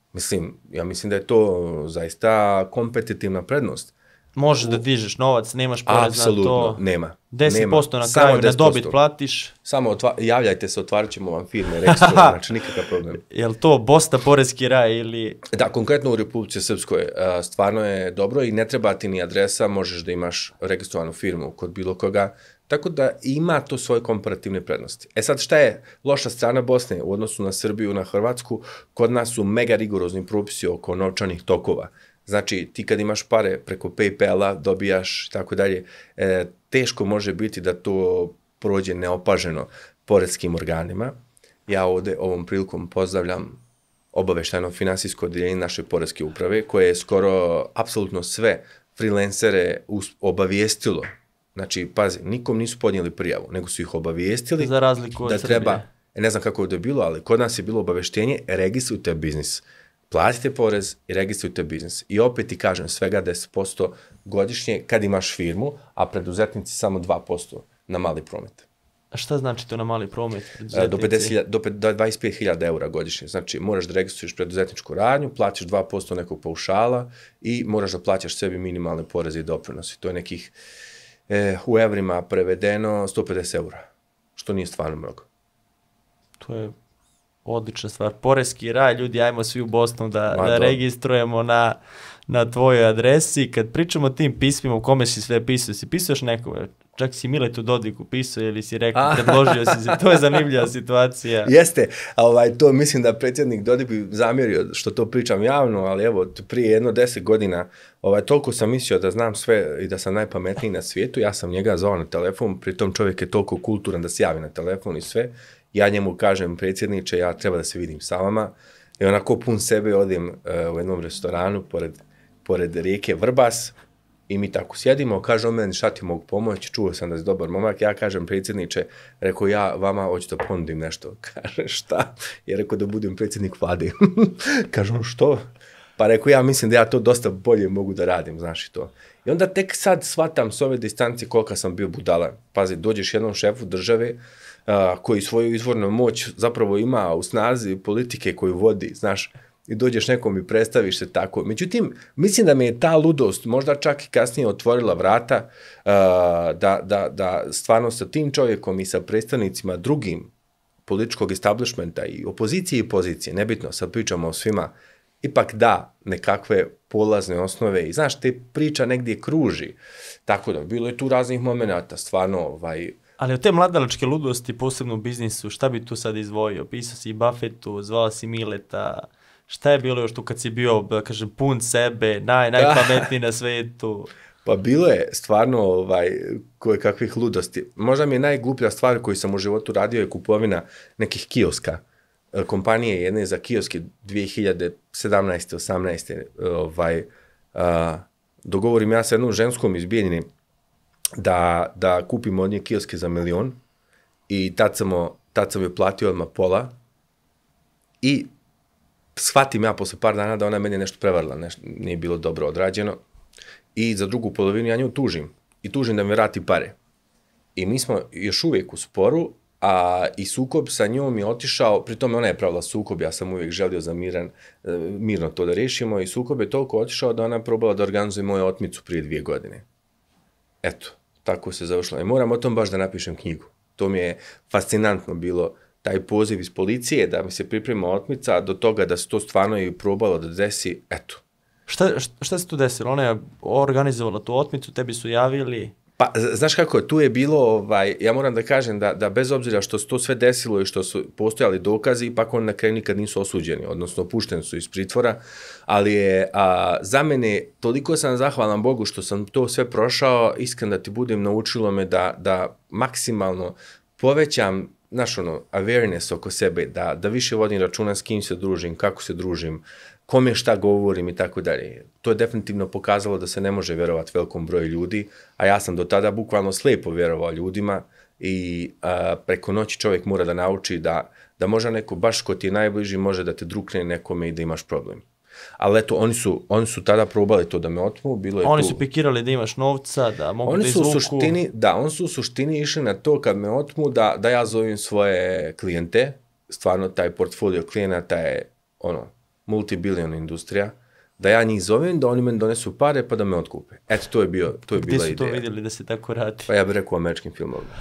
Ja mislim da je to zaista kompetitivna prednost. Možeš da dižeš novac, nemaš porez na to. Apsolutno, nema. 10% na kraju, na dobit platiš. Samo javljajte se, otvarat ćemo vam firme, registrujemo, znači nikakav problem. Je li to Bosna poreski raj ili... Da, konkretno u Republici Srpskoj stvarno je dobro i ne treba ti ni adresa, možeš da imaš registrovanu firmu kod bilo koga, tako da ima to svoje komparativne prednosti. Sad šta je loša strana Bosne u odnosu na Srbiju, na Hrvatsku? Kod nas su mega rigorozni propisi oko novčanih tokova. Znači, ti kad imaš pare preko PayPala, dobijaš i tako dalje, teško može biti da to prođe neopaženo poreskim organima. Ja ovde ovom prilikom pozdravljam obaveštajno finansijsko odjeljenje naše poreske uprave, koje je skoro apsolutno sve freelancere obavijestilo. Znači, pazi, nikom nisu podnijeli prijavu, nego su ih obavijestili za razliku od da treba, ne znam kako je to bilo, ali kod nas je bilo obaveštenje, registrujte biznis. Platite porez i registrujte biznis. I opet ti kažem, svega 10% godišnje kad imaš firmu, a preduzetnici samo 2% na mali promet. A šta znači to na mali promet? Do 25.000 eura godišnje. Znači, moraš da registruješ preduzetničku radnju, platiš 2% nekog paušala i moraš da plaćaš sebi minimalne poreze i doprinosi. To je nekih, u evrima prevedeno, 150 eura, što nije stvarno mnogo. To je odlična stvar. Poreski raj, ljudi, ajmo svi u Bosnu da registrujemo na tvojoj adresi. Kad pričamo o tim pismima, u kome si sve pisao, si pisao još nekome? Čak si Miletu Dodiku pisao ili si rekao, predložio si se, to je zanimljiva situacija. Jeste, to mislim da predsjednik Dodik bi zamjerio što to pričam javno, ali evo, prije 10 godina, toliko sam mislio da znam sve i da sam najpametniji na svijetu, ja sam njega zvao na telefon, pritom čovjek je toliko kulturan da se javi na telefon i sve. Ja njemu kažem, predsjedniče, ja treba da se vidim sa vama. I onako pun sebe odim u jednom restoranu pored rijeke Vrbas i mi tako sjedimo, kaže on meni šta ti mogu pomoći, čuo sam da si dobar momak, ja kažem predsjedniče, rekao ja vama hoću da ponudim nešto. Kaže šta? Ja rekao da budem predsjednik vlade. Kaže on što? Pa rekao ja mislim da ja to dosta bolje mogu da radim, znaš i to. I onda tek sad shvatam s ove distancije kolika sam bio budala. Pazi, dođeš jednom šefu države koji svoju izvornu moć zapravo ima u snazi politike koju vodi, znaš, i dođeš nekom i predstaviš se tako. Međutim, mislim da me je ta ludost možda čak i kasnije otvorila vrata da stvarno sa tim čovjekom i sa predstavnicima drugim političkog establishmenta i opozicije i pozicije, nebitno, sad pričamo o svima, ipak da nekakve polazne osnove i znaš, te priča negdje kruži. Tako da, bilo je tu raznih momenata, stvarno, Ali od te mladalačke ludosti, posebno u biznisu, šta bi tu sad izdvojio? Pisao si Buffettu, zvao si Mileta, šta je bilo još tu kad si bio, kažem, pun sebe, najpametniji na svetu? Pa bilo je stvarno koje kakvih ludosti. Možda mi je najgluplja stvar koju sam u životu radio je kupovina nekih kioska. Kompanije jedne za kioske 2017. 18. Dogovorim ja sa jednom ženskom iz Bijeljine da kupimo od nje kioske za 1 milion i tad sam joj platio odmah pola i shvatim ja posle par dana da ona meni nešto prevarila, nije bilo dobro odrađeno i za drugu polovinu ja nju tužim. I tužim da mi vrati pare. I mi smo još uvijek u sporu, a i sukob sa njom je otišao, pri tome ona je pravila sukob, ja sam uvijek želio za mirno to da rešimo i sukob je toliko otišao da ona probala da organizuje moju otmicu prije 2 godine. Eto, tako se završilo. I moram o tom baš da napišem knjigu. To mi je fascinantno bilo, taj poziv iz policije da mi se priprema otmica, do toga da se to stvarno i probalo da desi, eto. Šta se tu desilo? Ona je organizovala tu otmicu, tebi su javili... Pa, znaš kako je, tu je bilo, ja moram da kažem da bez obzira što se to sve desilo i što su postojali dokazi, ipak oni na kraju nikad nisu osuđeni, odnosno pušteni su iz pritvora, ali je za mene, toliko sam zahvalan Bogu što sam to sve prošao, iskreno da ti budem, naučilo me da maksimalno povećam, znaš awareness oko sebe, da više vodim računa s kim se družim, kako se družim, kome šta govorim i tako dalje. To je definitivno pokazalo da se ne može vjerovati velikom broju ljudi, a ja sam do tada bukvalno slijepo vjerovao ljudima i preko noći čovjek mora da nauči da može neko, baš ko ti je najbliži, može da te drukne nekome i da imaš problem. Ali eto, oni su tada probali to da me otmu. Bilo je oni su pikirali da imaš novca, da mogu da izvuku. Oni su u suštini išli na to kad me otmu da ja zovem svoje klijente, stvarno taj portfolio klijenata je multibillion industrija, da ja njih zovem, da oni meni donesu pare pa da me otkupe. Eto, to je bila ideja. Gdje su to vidjeli da se tako radi? Pa ja bih rekao u američkim filmovima.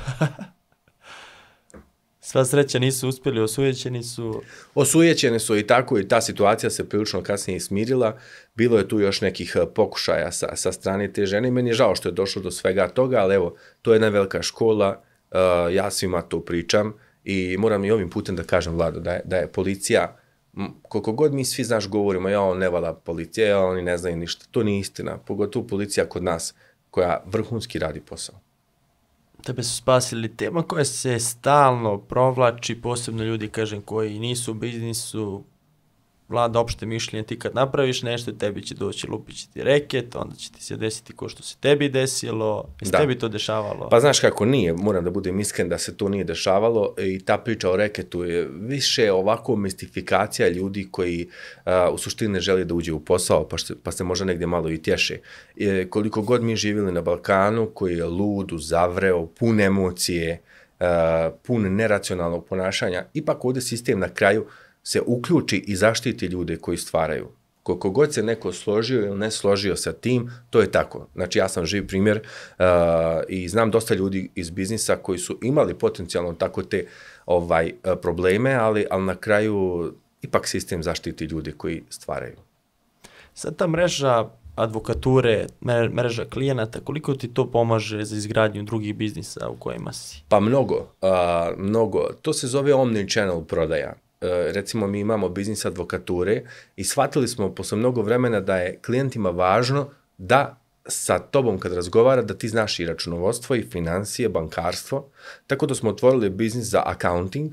Sva sreća nisu uspjeli, osujećeni su... Osujećeni su i tako i ta situacija se prilično kasnije smirila. Bilo je tu još nekih pokušaja sa strane te žene. Meni je žao što je došlo do svega toga, ali evo, to je jedna velika škola, ja svima to pričam i moram i ovim putem da kažem, Vlado, da je policija, koliko god mi svi, znaš, govorimo, on ne vala policija, oni ne znaju ništa, to nije istina, pogotovo policija kod nas, koja vrhunski radi posao. Tebe su spasili tema koja se stalno provlači, posebno ljudi, kažem, koji nisu u biznisu, vlada opšte mišljenje, ti kad napraviš nešto, tebi će doći lupići ti reket, onda će ti se desiti ko što se tebi desilo, i s tebi to dešavalo. Pa znaš kako nije, moram da budem iskren da se to nije dešavalo i ta priča o reketu je više ovako mistifikacija ljudi koji u suštini ne žele da uđe u posao, pa se možda negdje malo i tješe. Koliko god mi živjeli na Balkanu, koji je lud, zavreo, pun emocije, pun neracionalnog ponašanja, ipak ovdje sistem na kraju se uključi i zaštiti ljude koji stvaraju. Koliko god se neko složio ili ne složio sa tim, to je tako. Znači, ja sam živ primjer i znam dosta ljudi iz biznisa koji su imali potencijalno tako te probleme, ali na kraju ipak sistem zaštiti ljude koji stvaraju. Sad ta mreža advokature, mreža klijenata, koliko ti to pomaže za izgradnju drugih biznisa u kojima si? Pa mnogo. To se zove omnichannel prodaja. Recimo mi imamo biznis advokature i shvatili smo posle mnogo vremena da je klijentima važno da sa tobom kad razgovara da ti znaš i računovodstvo i financije, bankarstvo, tako da smo otvorili biznis za accounting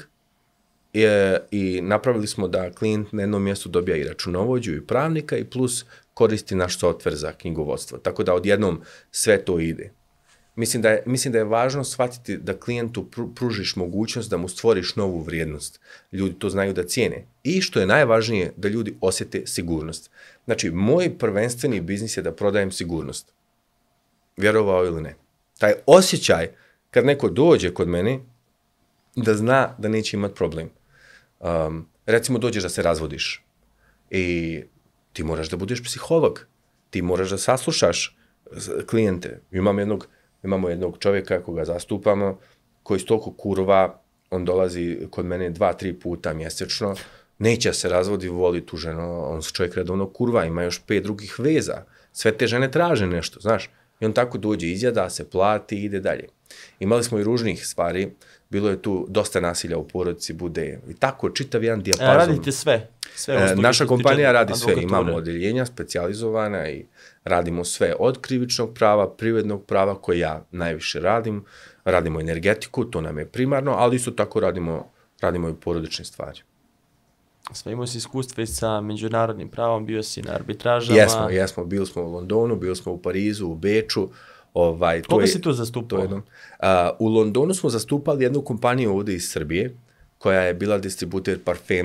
i napravili smo da klijent na jednom mjestu dobija i računovođu i pravnika i plus koristi naš software za knjigovodstvo, tako da odjednom sve to ide. Mislim da je važno shvatiti da klijentu pružiš mogućnost da mu stvoriš novu vrijednost. Ljudi to znaju da cijene. I što je najvažnije, da ljudi osjete sigurnost. Znači, moj prvenstveni biznis je da prodajem sigurnost. Vjerovao ili ne. Taj osjećaj kad neko dođe kod mene, da zna da neće imati problem. Recimo, dođeš da se razvodiš i ti moraš da budeš psiholog. Ti moraš da saslušaš klijente. Imamo jednog čovjeka koga zastupamo, koji iz toliko kurva, on dolazi kod mene 2-3 puta mjesečno, neće se razvodi, voli tu ženu, on se čovjek redovno kurva, ima još 5 drugih veza, sve te žene traže nešto, znaš, i on tako dođe, izjada se, plati i ide dalje. Imali smo i ružnih stvari, bilo je tu dosta nasilja u porodici, bude i tako čitav jedan dijapazon. Radite sve naša kompanija radi sve, imamo odjeljenja specijalizovana i radimo sve od krivičnog prava, privrednog prava koje ja najviše radimo energetiku, to nam je primarno, ali isto tako radimo i porodične stvari. Sve imao si iskustva i sa međunarodnim pravom, bio si na arbitražama. Jesmo, bili smo u Londonu, bili smo u Parizu, u Beču. Koga si tu zastupao? U Londonu smo zastupali jednu kompaniju ovdje iz Srbije, koja je bila distributer parfema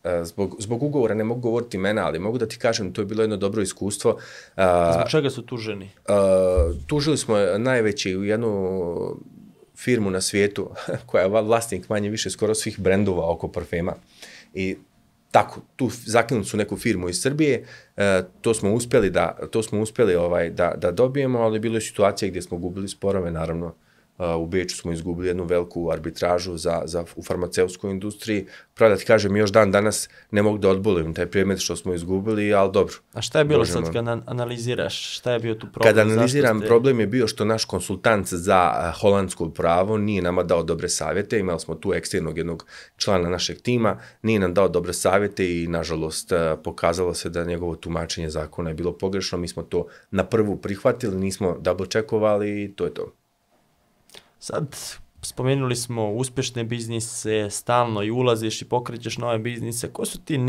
zbog ugovora ne mogu govoriti imena, ali mogu da ti kažem, to je bilo jedno dobro iskustvo. Zbog čega su tuženi? Tužili smo najveći u jednu firmu na svijetu koja je vlasnik manje više skoro svih brendova oko parfema. I tako, tu zakinuti su neku firmu iz Srbije, to smo uspjeli da dobijemo, ali bilo je situacija gdje smo gubili sporove, naravno. U Beču smo izgubili jednu veliku arbitražu u farmaceutskoj industriji. Pravo da ti kažem, još dan danas ne mogu da odbolim taj predmet što smo izgubili, ali dobro. A šta je bilo sad kad analiziraš? Šta je bio tu problem? Kad analiziram, problem je bio što naš konsultant za holandsko pravo nije nama dao dobre savjete. Imali smo tu eksternog jednog člana našeg tima, nije nam dao dobre savjete i, nažalost, pokazalo se da njegovo tumačenje zakona je bilo pogrešno. Mi smo to na prvu prihvatili, nismo double checkovali i to je to. Sad, spomenuli smo uspješne biznise, stalno i ulaziš i pokrećeš nove biznise. Ko su ti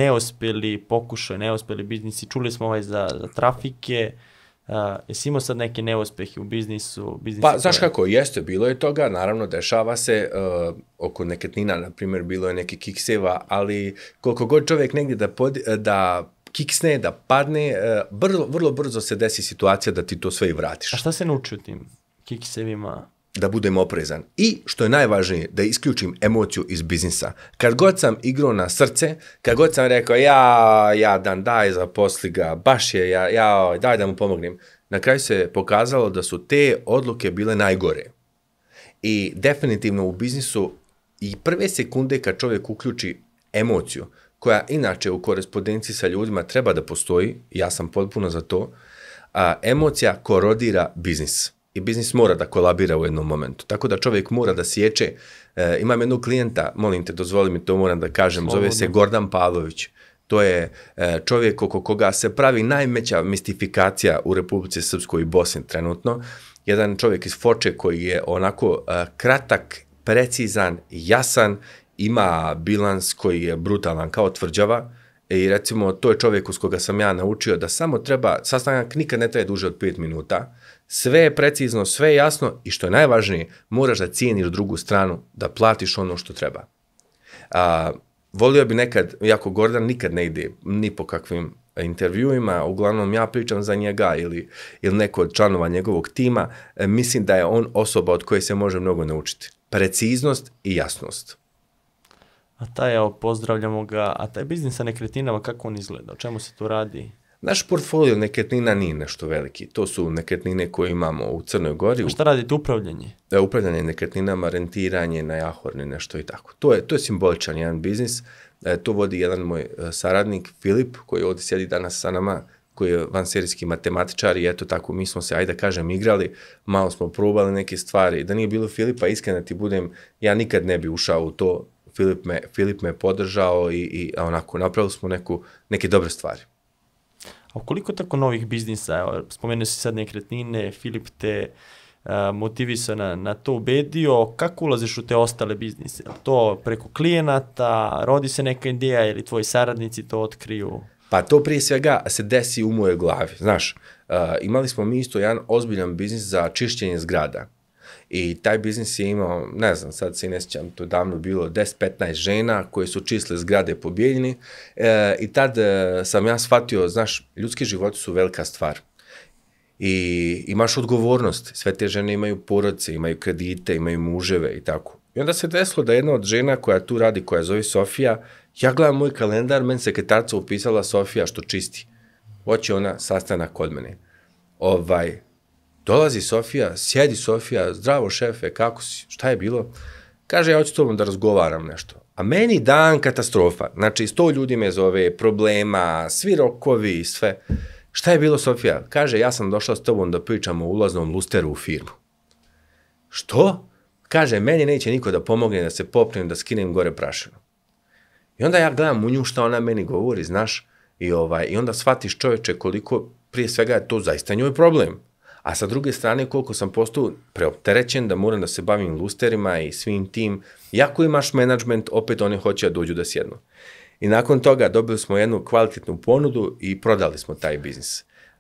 neuspjeli biznisi? Čuli smo za trafike. Jesi imao sad neke neuspjehe u biznisu? Pa, znaš kako, jeste, bilo je toga, naravno, dešava se, oko nekretnina, na primjer, bilo je neki kikseva, ali koliko god čovjek negdje da kiksne, da padne, vrlo brzo se desi situacija da ti to sve i vratiš. A šta se naučio tim kiksevima? Da budem oprezan. I, što je najvažnije, da isključim emociju iz biznisa. Kad god sam igrao na srce, kad god sam rekao, daj zaposli ga, baš je, daj da mu pomognem, na kraju se pokazalo da su te odluke bile najgore. I definitivno u biznisu i prve sekunde kad čovjek uključi emociju, koja inače u korespondenciji sa ljudima treba da postoji, ja sam potpuno za to, emocija korodira biznis. I biznis mora da kolabira u jednom momentu. Tako da čovjek mora da sječe. Imam jednog klijenta, molim te, dozvoli mi to, moram da kažem, zove se Gordan Pavlović. To je čovjek oko koga se pravi najveća mistifikacija u Republici Srpskoj i Bosni trenutno. Jedan čovjek iz Foče koji je onako kratak, precizan, jasan, ima bilans koji je brutalan kao tvrđava. I recimo, to je čovjek uz koga sam ja naučio da samo treba, sastanak nikad ne traje duže od 5 minuta, sve je precizno, sve je jasno i što je najvažnije, moraš da cijeniš drugu stranu, da platiš ono što treba. Volio bi nekad, jako Gordan nikad ne ide ni po kakvim intervjuima, uglavnom ja pričam za njega ili neko od članova njegovog tima, mislim da je on osoba od koje se može mnogo naučiti. Preciznost i jasnost. Pozdravljamo ga. A taj biznis sa nekretninama, kako on izgleda? O čemu se tu radi? Naš portfolio nekretnina nije nešto veliki. To su nekretnine koje imamo u Crnoj Gori. A šta radite? Upravljanje? Upravljanje nekretninama, rentiranje na jahorni, nešto i tako. To je simboličan jedan biznis. To vodi jedan moj saradnik, Filip, koji ovdje sjedi danas sa nama, koji je vanserijski matematičar i eto tako mi smo se, ajde da kažem, igrali, malo smo probali neke stvari. Da nije bilo Filipa, iskreno ti budem, ja nikad ne bi ušao u to. Filip me podržao i onako, napravili smo neke dobre stvari. A koliko tako novih biznisa, spomenuo si sad nekretnine, Filip te motivisao na to, ubedio, kako ulaziš u te ostale biznise? To preko klijenata, rodi se neka ideja ili tvoji saradnici to otkriju? Pa to prije svega se desi u mojoj glavi, znaš, imali smo mi isto jedan ozbiljan biznis za čišćenje zgrada. I taj biznis je imao, ne znam, sad se ne sjećam, to je davno bilo 10-15 žena koje su čistile zgrade po Bijeljini i tad sam ja shvatio, znaš, ljudski životi su velika stvar i imaš odgovornost, sve te žene imaju porodice, imaju kredite, imaju muževe i tako. I onda se desilo da jedna od žena koja tu radi, koja zove Sofija, ja gledam moj kalendar, meni sekretarca upisala Sofija što čisti. Hoće ona sastanak kod mene. Dolazi Sofija, sjedi Sofija, zdravo šefe, kako si, šta je bilo? Kaže, ja hoću s tobom da razgovaram nešto. A meni dan katastrofa, znači 100 ljudi me zove, problema, svi rokovi, sve. Šta je bilo, Sofija? Kaže, ja sam došla s tobom da pričam o ulaznom lusteru u firmu. Što? Kaže, meni neće niko da pomogne, da se popnem, da skinem gore prašinu. I onda ja gledam u nju šta ona meni govori, znaš, i onda shvatiš čoveče koliko, prije svega je to zaista njoj problem. A sa druge strane, koliko sam postao preopterećen da moram da se bavim lusterima i svim tim, jako imaš menadžment, opet oni hoće da dođu da sjednu. I nakon toga dobili smo jednu kvalitetnu ponudu i prodali smo taj biznis.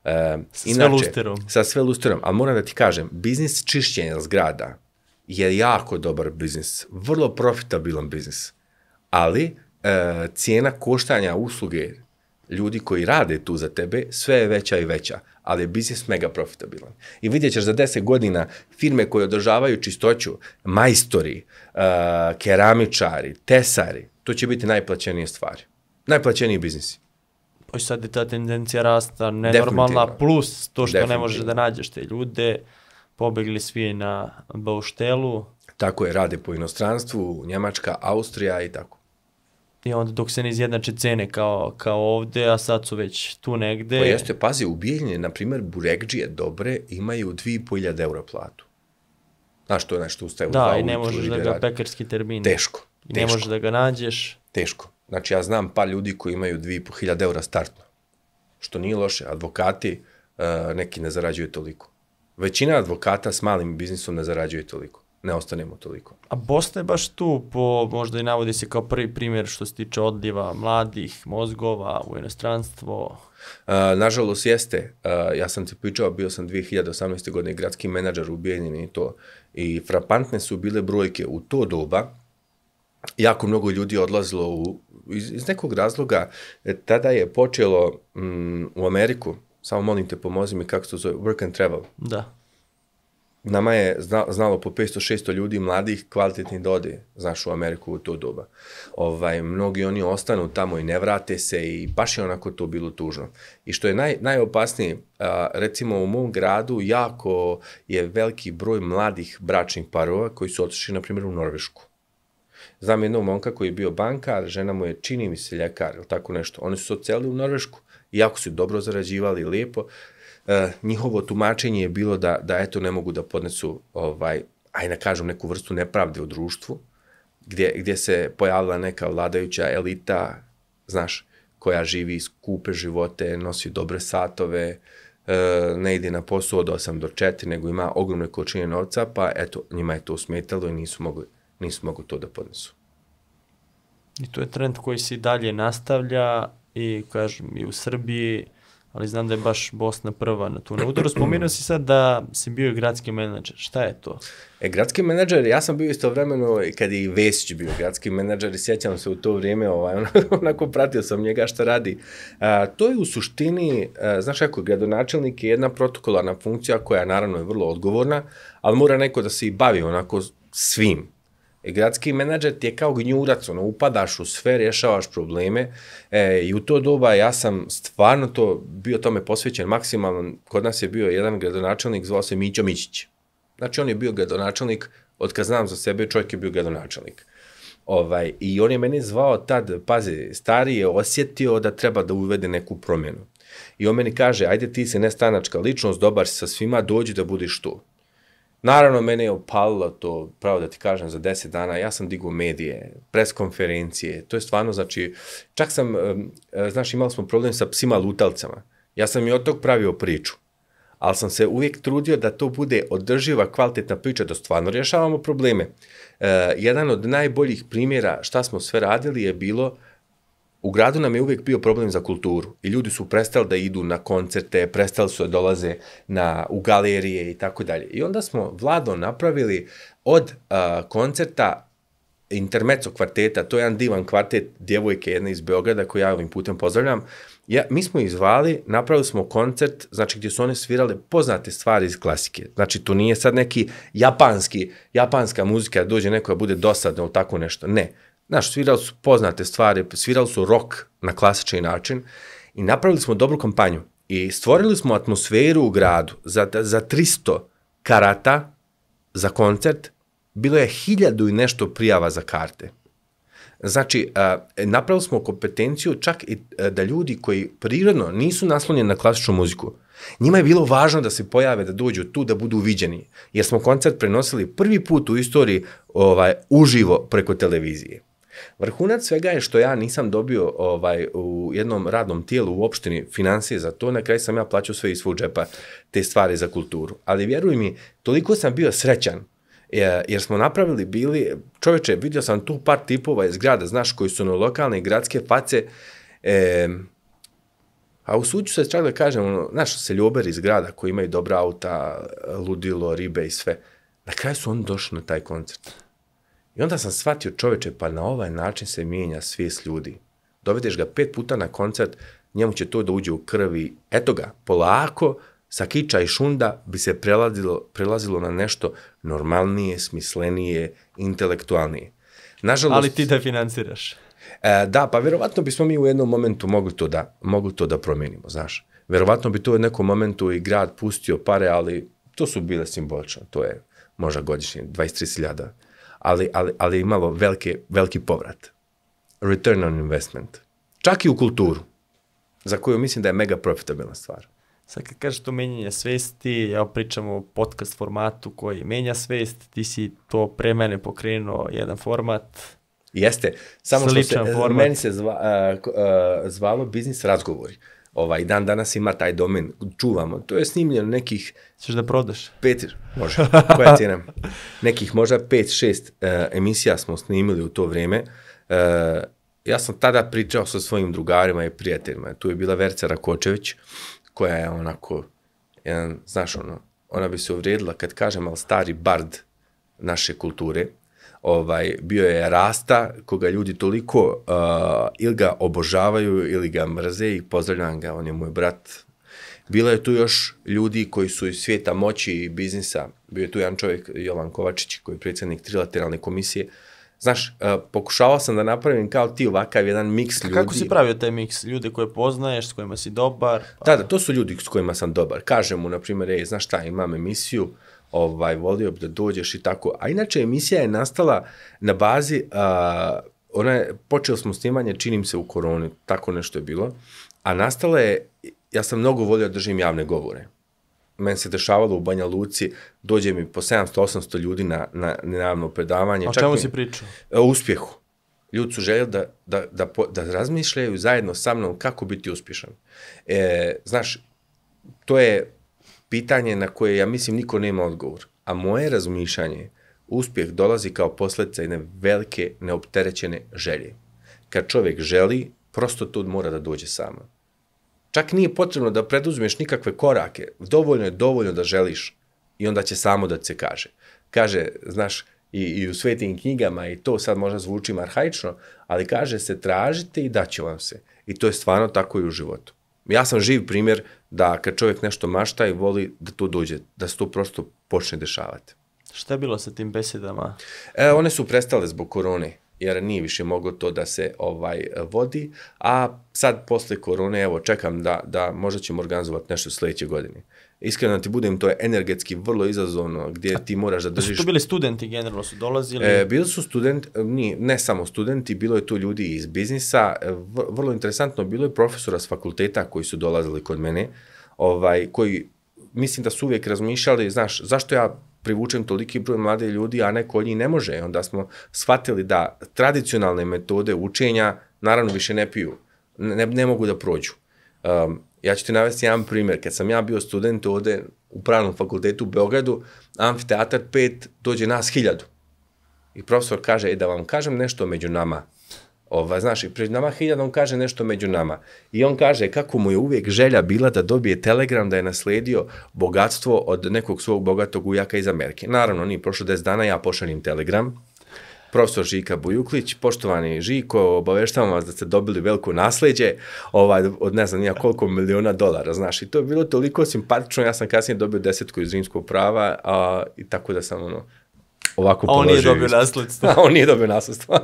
Sa sve lusterom. Ali moram da ti kažem, biznis čišćenja zgrada je jako dobar biznis, vrlo profitabilan biznis. Ali cijena koštanja usluge ljudi koji rade tu za tebe, sve je veća i veća, ali je biznis mega profitabilan. I vidjet ćeš za 10 godina firme koje održavaju čistoću, majstori, keramičari, tesari, to će biti najplaćenije stvari. Najplaćeniji biznisi. Pa sad je ta tendencija rasta nenormalna, plus to što ne možeš da nađeš te ljude, pobegli svi na bauštelu. Tako je, rade po inostranstvu, Njemačka, Austrija i tako. I onda dok se ne izjednače cene kao ovde, a sad su već tu negde. Pa jeste, pazi, u Bijeljini, na primjer, burekdžije dobre imaju 2.500 eura platu. Znaš, to je nešto ustaje u 2 ujutru. Da, i ne možeš da ga pekarski termin. Teško. I ne možeš da ga nađeš. Teško. Znači, ja znam par ljudi koji imaju 2.500 eura startno. Što nije loše. Advokati neki ne zarađuju toliko. Većina advokata s malim biznisom ne zarađuje toliko. Ne ostanemo toliko. A Bosna je baš tu, možda i navodi se kao prvi primjer što se tiče odliva mladih mozgova u inostranstvo. Nažalost jeste. Ja sam ti pričao, bio sam 2018. godine gradski menadžer u Bijeljini i to. I frapantne su bile brojke u to doba. Jako mnogo ljudi odlazilo iz nekog razloga. Tada je počelo u Ameriku, samo molim te pomozi mi kako se to zove, work and travel. Da. Nama je znalo po 500-600 ljudi mladih, kvalitetnih da ode, znaš, u Ameriku u to doba. Mnogi oni ostanu tamo i ne vrate se i baš je onako to bilo tužno. I što je najopasnije, recimo u mom gradu jako je veliki broj mladih bračnih parova koji su otišli, na primjer, u Norvešku. Znam jednog momka koji je bio bankar, žena mu je, čini mi se, ljekar ili tako nešto. Oni su se odselili u Norvešku i jako su dobro zarađivali, lijepo. Njihovo tumačenje je bilo da eto ne mogu da podnesu, ajde kažem, neku vrstu nepravde u društvu, gdje se pojavila neka vladajuća elita, znaš, koja živi skupe živote, nosi dobre satove, ne ide na posao od 8 do 4, nego ima ogromne količine novca, pa eto, njima je to smetalo i nisu mogli to da podnesu. I to je trend koji se i dalje nastavlja i, kažem, i u Srbiji, ali znam da je baš Bosna prva na tu udaru. Spomenuo si sad da si bio gradski menadžer. Šta je to? Gradski menadžer, ja sam bio istovremeno kad je i Vesić bio gradski menadžer i sjećam se u to vrijeme, onako pratio sam njega šta radi. To je u suštini, znaš kako, gradonačelnik je jedna protokolarna funkcija koja naravno je vrlo odgovorna, ali mora neko da se i bavi onako svim. Gradski menadžer ti je kao gnjurac, upadaš u sve, rješavaš probleme i u to doba ja sam stvarno bio tome posvećen maksimalno. Kod nas je bio jedan gradonačelnik, zvao se Mićo Mićić. Znači on je bio gradonačelnik, od kad znam za sebe, čovjek je bio gradonačelnik. I on je mene zvao tad, pazi, stari je osjetio da treba da uvede neku promjenu. I on meni kaže, ajde ti si nestranačka ličnost, dobar si sa svima, dođi da budiš tu. Naravno, mene je opalilo to, pravo da ti kažem, za 10 dana. Ja sam digao medije, preskonferencije. To je stvarno, znači, čak sam, znaš, imali smo problem sa psima lutalcama. Ja sam i od tog pravio priču. Ali sam se uvijek trudio da to bude održiva, kvalitetna priča, da stvarno rješavamo probleme. Jedan od najboljih primjera šta smo sve radili je bilo, u gradu nam je uvijek bio problem za kulturu i ljudi su prestali da idu na koncerte, prestali su da dolaze u galerije i tako dalje. I onda smo, Vlado, napravili od koncerta Intermezzo kvarteta, to je jedan divan kvartet djevojke jedne iz Beograda koju ja ovim putem pozdravljam. Mi smo ih zvali, napravili smo koncert, znači gdje su one svirale poznate stvari iz klasike. Znači to nije sad neki japanska muzika, da dođe neko da bude dosadno ili tako nešto. Ne. Znaš, svirali su poznate stvari, svirali su rock na klasičan način i napravili smo dobru kampanju. I stvorili smo atmosferu u gradu za 300 karata za koncert, bilo je 1000 i nešto prijava za karte. Znači, napravili smo kompetenciju čak i da ljudi koji prirodno nisu naslonjeni na klasičnu muziku, njima je bilo važno da se pojave, da dođu tu, da budu uviđeni. Jer smo koncert prenosili prvi put u istoriji uživo preko televizije. Vrhunac svega je što ja nisam dobio u jednom radnom tijelu u opštini financije za to, na kraju sam ja plaćao sve iz svog džepa te stvari za kulturu. Ali vjeruj mi, toliko sam bio srećan, jer smo napravili čovječe, vidio sam tu par tipova iz grada, znaš, koji su na lokalne i gradske face, a usuđu se čak da kažem, znaš, seljoberi iz grada koji imaju dobra auta, ludilo, ribe i sve. Na kraju su oni došli na taj koncert. I onda sam shvatio, čoveče, pa na ovaj način se mijenja svijest ljudi. Dovedeš ga 5 puta na koncert, njemu će to da uđe u krvi. Eto ga, polako, sa kiča i šunda bi se prelazilo na nešto normalnije, smislenije, intelektualnije. Nažalost, Ali ti da financiraš. Da, pa vjerovatno bismo mi u jednom momentu mogli to da promijenimo, znaš. Vjerovatno bi to u nekom momentu i grad pustio pare, ali to su bile simbolično, to je možda godišnje 23.000, ali imalo veliki povrat. Return on investment. Čak i u kulturu, za koju mislim da je mega profitabilna stvar. Sad kad kažeš to menjanje svesti, ja pričam o podcast formatu koji menja svest, ti si to pre mene pokrenuo jedan format. Jeste, samo što se, format. meni se zvalo biznis razgovori. Dan danas ima taj domen, čuvamo, to je snimljeno nekih... Češ da prodaš? 5, može, koja cijena? Nekih možda 5-6 emisija smo snimili u to vrijeme. Ja sam tada pričao sa svojim drugarima i prijateljima. Tu je bila Verca Rakočević, koja je onako, znaš ona bi se uvrijedila kad kažem, ali stari bard naše kulture. Bio je Rasta, koga ljudi toliko ili ga obožavaju ili ga mrze i pozdravljam ga, on je moj brat. Bilo je tu još ljudi koji su iz svijeta moći i biznisa. Bio je tu jedan čovjek, Jovan Kovačić, koji je predsjednik Trilateralne komisije. Znaš, pokušavao sam da napravim kao ti ovakav jedan miks ljudi. Kako si pravio taj miks? Ljude koje poznaješ, s kojima si dobar? Da, to su ljudi s kojima sam dobar. Kažem mu, na primjer, znaš šta, imam emisiju, volio bi da dođeš i tako. A inače, emisija je nastala na bazi, počeli smo snimanje, činim se u koroni, tako nešto je bilo, a nastala je, ja sam mnogo volio da držim javne govore. Meni se dešavalo u Banja Luci, dođe mi po 700-800 ljudi na javno predavanje. O čemu si pričao? O uspjehu. Ljudi su željeli da razmišljaju zajedno sa mnom kako biti uspješan. Znaš, to je pitanje na koje, ja mislim, niko nema odgovor. A moje razmišljanje, uspjeh dolazi kao posljedica jedne velike, neopterećene želje. Kad čovjek želi, prosto to mora da dođe samo. Čak nije potrebno da preduzmeš nikakve korake. Dovoljno da želiš i onda će samo da se kaže. Kaže, znaš, i u svetim knjigama i to sad možda zvuči arhaično, ali kaže se tražite i daće vam se. I to je stvarno tako i u životu. Ja sam živ primjer da kad čovjek nešto mašta i voli da to dođe, da se to prosto počne dešavati. Šta je bilo sa tim besedama? One su prestale zbog korone, jer nije više moglo to da se vodi, a sad posle korone, evo, čekam da možda ćemo organizovati nešto sljedeće godine. Iskreno da ti budem, to je energetski vrlo izazovno, gdje ti moraš da držiš... Su to bili studenti, generalno su dolazili? Bili su studenti, ne samo studenti, bilo je tu ljudi iz biznisa, vrlo interesantno, bilo je profesora s fakulteta koji su dolazili kod mene, koji mislim da su uvijek razmišljali, znaš, zašto ja privučem toliki broj mlade ljudi, a neko od njih ne može. Onda smo shvatili da tradicionalne metode učenja naravno više ne piju, ne mogu da prođu. Ja ću ti navesti jedan primjer. Kad sam ja bio student ovdje u Pravnom fakultetu u Beogradu, amfiteatar 5, dođe nas 1000. I profesor kaže, da vam kažem nešto među nama. Znaš, i pred nama 1000, on kaže nešto među nama. I on kaže kako mu je uvijek želja bila da dobije telegram da je nasledio bogatstvo od nekog svog bogatog ujaka iz Amerike. Naravno, nije prošlo 10 dana, ja pošaljem telegram. Profesor Žika Bujuklić, poštovani Žiko, obaveštavam vas da ste dobili veliko nasljeđe od ne znam nija koliko miliona dolara, znaš. I to je bilo toliko simpatično, ja sam kasnije dobio 10 iz rimskog prava i tako da sam ovako položio. A on nije dobio nasledstvo. On nije dobio nasledstvo.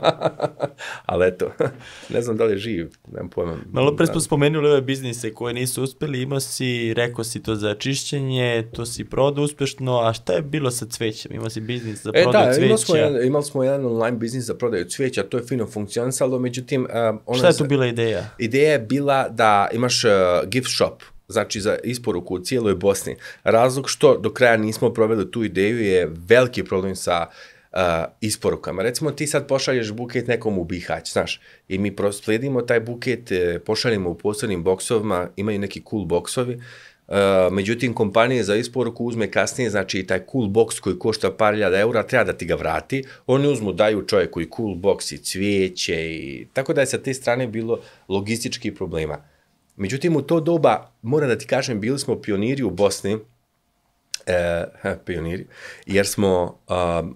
Ali eto, ne znam da li je živ, nemam pojma. Malo pre smo spomenuli ove biznise koje nisu uspjeli, rekao si to za čišćenje, to si prodao uspješno, a šta je bilo sa cvećem? Imao si biznis za prodaju cveća? Imali smo jedan online biznis za prodaju cveća, to je fino funkcionisalo, međutim... Šta je tu bila ideja? Ideja je bila da imaš gift shop, znači za isporuku u cijeloj Bosni. Razlog što do kraja nismo proveli tu ideju je veliki problem sa isporukama. Recimo ti sad pošalješ buket nekom u Bihać, znaš, i mi proslijedimo taj buket, pošaljemo u posebnim boksovima, imaju neki cool boksovi, međutim kompanije za isporuku uzme kasnije, znači taj cool box koji košta par hiljada eura, treba da ti ga vrati, oni uzmu, daju čovjeku i cool box i cvijeće i tako da je sa te strane bilo logističkih problema. Međutim, u to doba, moram da ti kažem, bili smo pioniri u Bosni, jer smo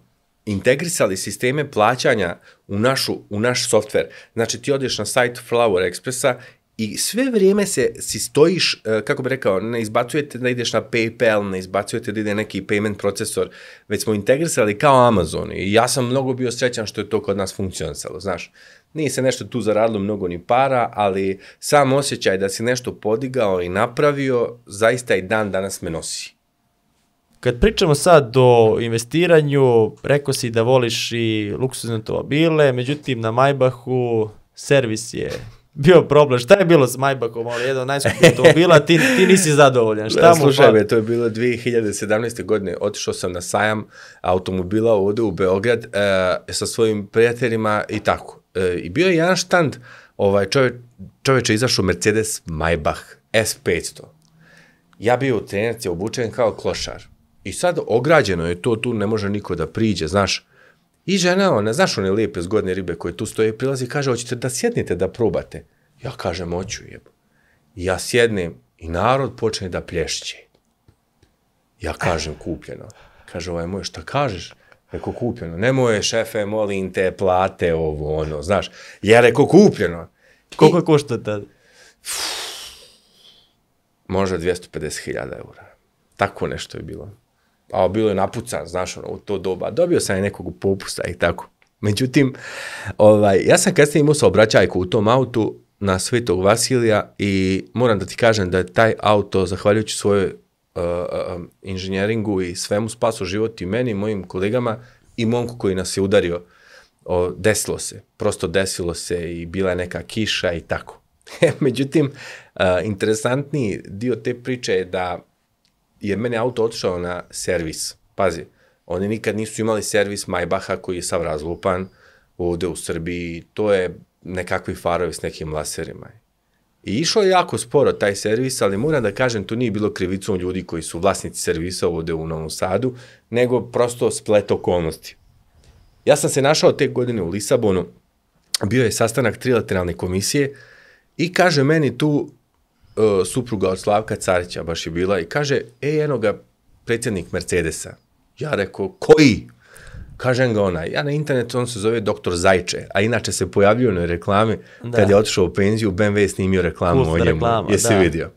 integrisali sisteme plaćanja u naš softver. Znači, ti odeš na sajt Flower Expressa i sve vrijeme si stojiš, kako bi rekao, ne izbacujete da ideš na PayPal, ne izbacujete da ide neki payment procesor, već smo integrisali kao Amazon i ja sam mnogo bio srećan što je to kod nas funkcionisalo, znaš. Nije se nešto tu zaradilo mnogo ni para, ali sam osjećaj da si nešto podigao i napravio, zaista i dan danas me nosi. Kad pričamo sad o investiranju, rekao si da voliš i luksuzne automobile, međutim na Maybachu servis je bio problem. Šta je bilo s Maybachom? Jedan od najskupih automobila, ti nisi zadovoljan. Šta mu Slušaj me, to je bilo 2017. godine. Otišao sam na sajam automobila ovdje u Beograd sa svojim prijateljima i tako. I bio je jedan štand, čovječe izašao Mercedes Maybach S500. Ja bio u trenerci, obučen kao klošar. I sad ograđeno je to, tu ne može niko da priđe, znaš. I žena, ona, znaš one lijepe zgodne ribe koje tu stoje, prilazi i kaže, hoćete da sjednite da probate? Ja kažem, hoću, jebo. I ja sjednem i narod počne da plješće. Ja kažem, kupljeno. Kaže, ovaj moj, šta kažeš? Reko, kupljeno. Nemoj, šefe, molim te, plate ovo, ono, znaš. Ja reko, kupljeno. Koliko košta tad? Možda 250.000 eura. Tako nešto je bilo. A bilo je napucan, znaš, ono, u to doba. Dobio sam nekog popusta i tako. Međutim, ja sam kasnije imao saobraćajku u tom autu na Svetog Vasilija i moram da ti kažem da je taj auto, zahvaljujući svojoj inženjeringu i svemu, spaso život i meni, i mojim kolegama i momku koji nas je udario. Desilo se, prosto desilo se i bila je neka kiša i tako. Međutim, interesantniji dio te priče je da je mene auto otišao na servis. Pazi, oni nikad nisu imali servis Maybacha koji je sav razlupan ovdje u Srbiji. To je nekakvi farovi s nekim laserima. I išao je jako sporo taj servis, ali moram da kažem, to nije bilo krivicom ljudi koji su vlasnici servisa ovdje u Novom Sadu, nego prosto splet okolnosti. Ja sam se našao te godine u Lisabonu, bio je sastanak trilateralne komisije i kaže meni tu supruga od Slavka Carića, baš je bila, i kaže, eno ga predsjednik Mercedesa. Ja rekao, koji? Kažem ga onaj, ja na internetu, on se zove Dr. Zajče, a inače se pojavljuje na reklami, kad je otišao u penziju, BMW je snimio reklamu o njemu. Reklama, jesi vidio?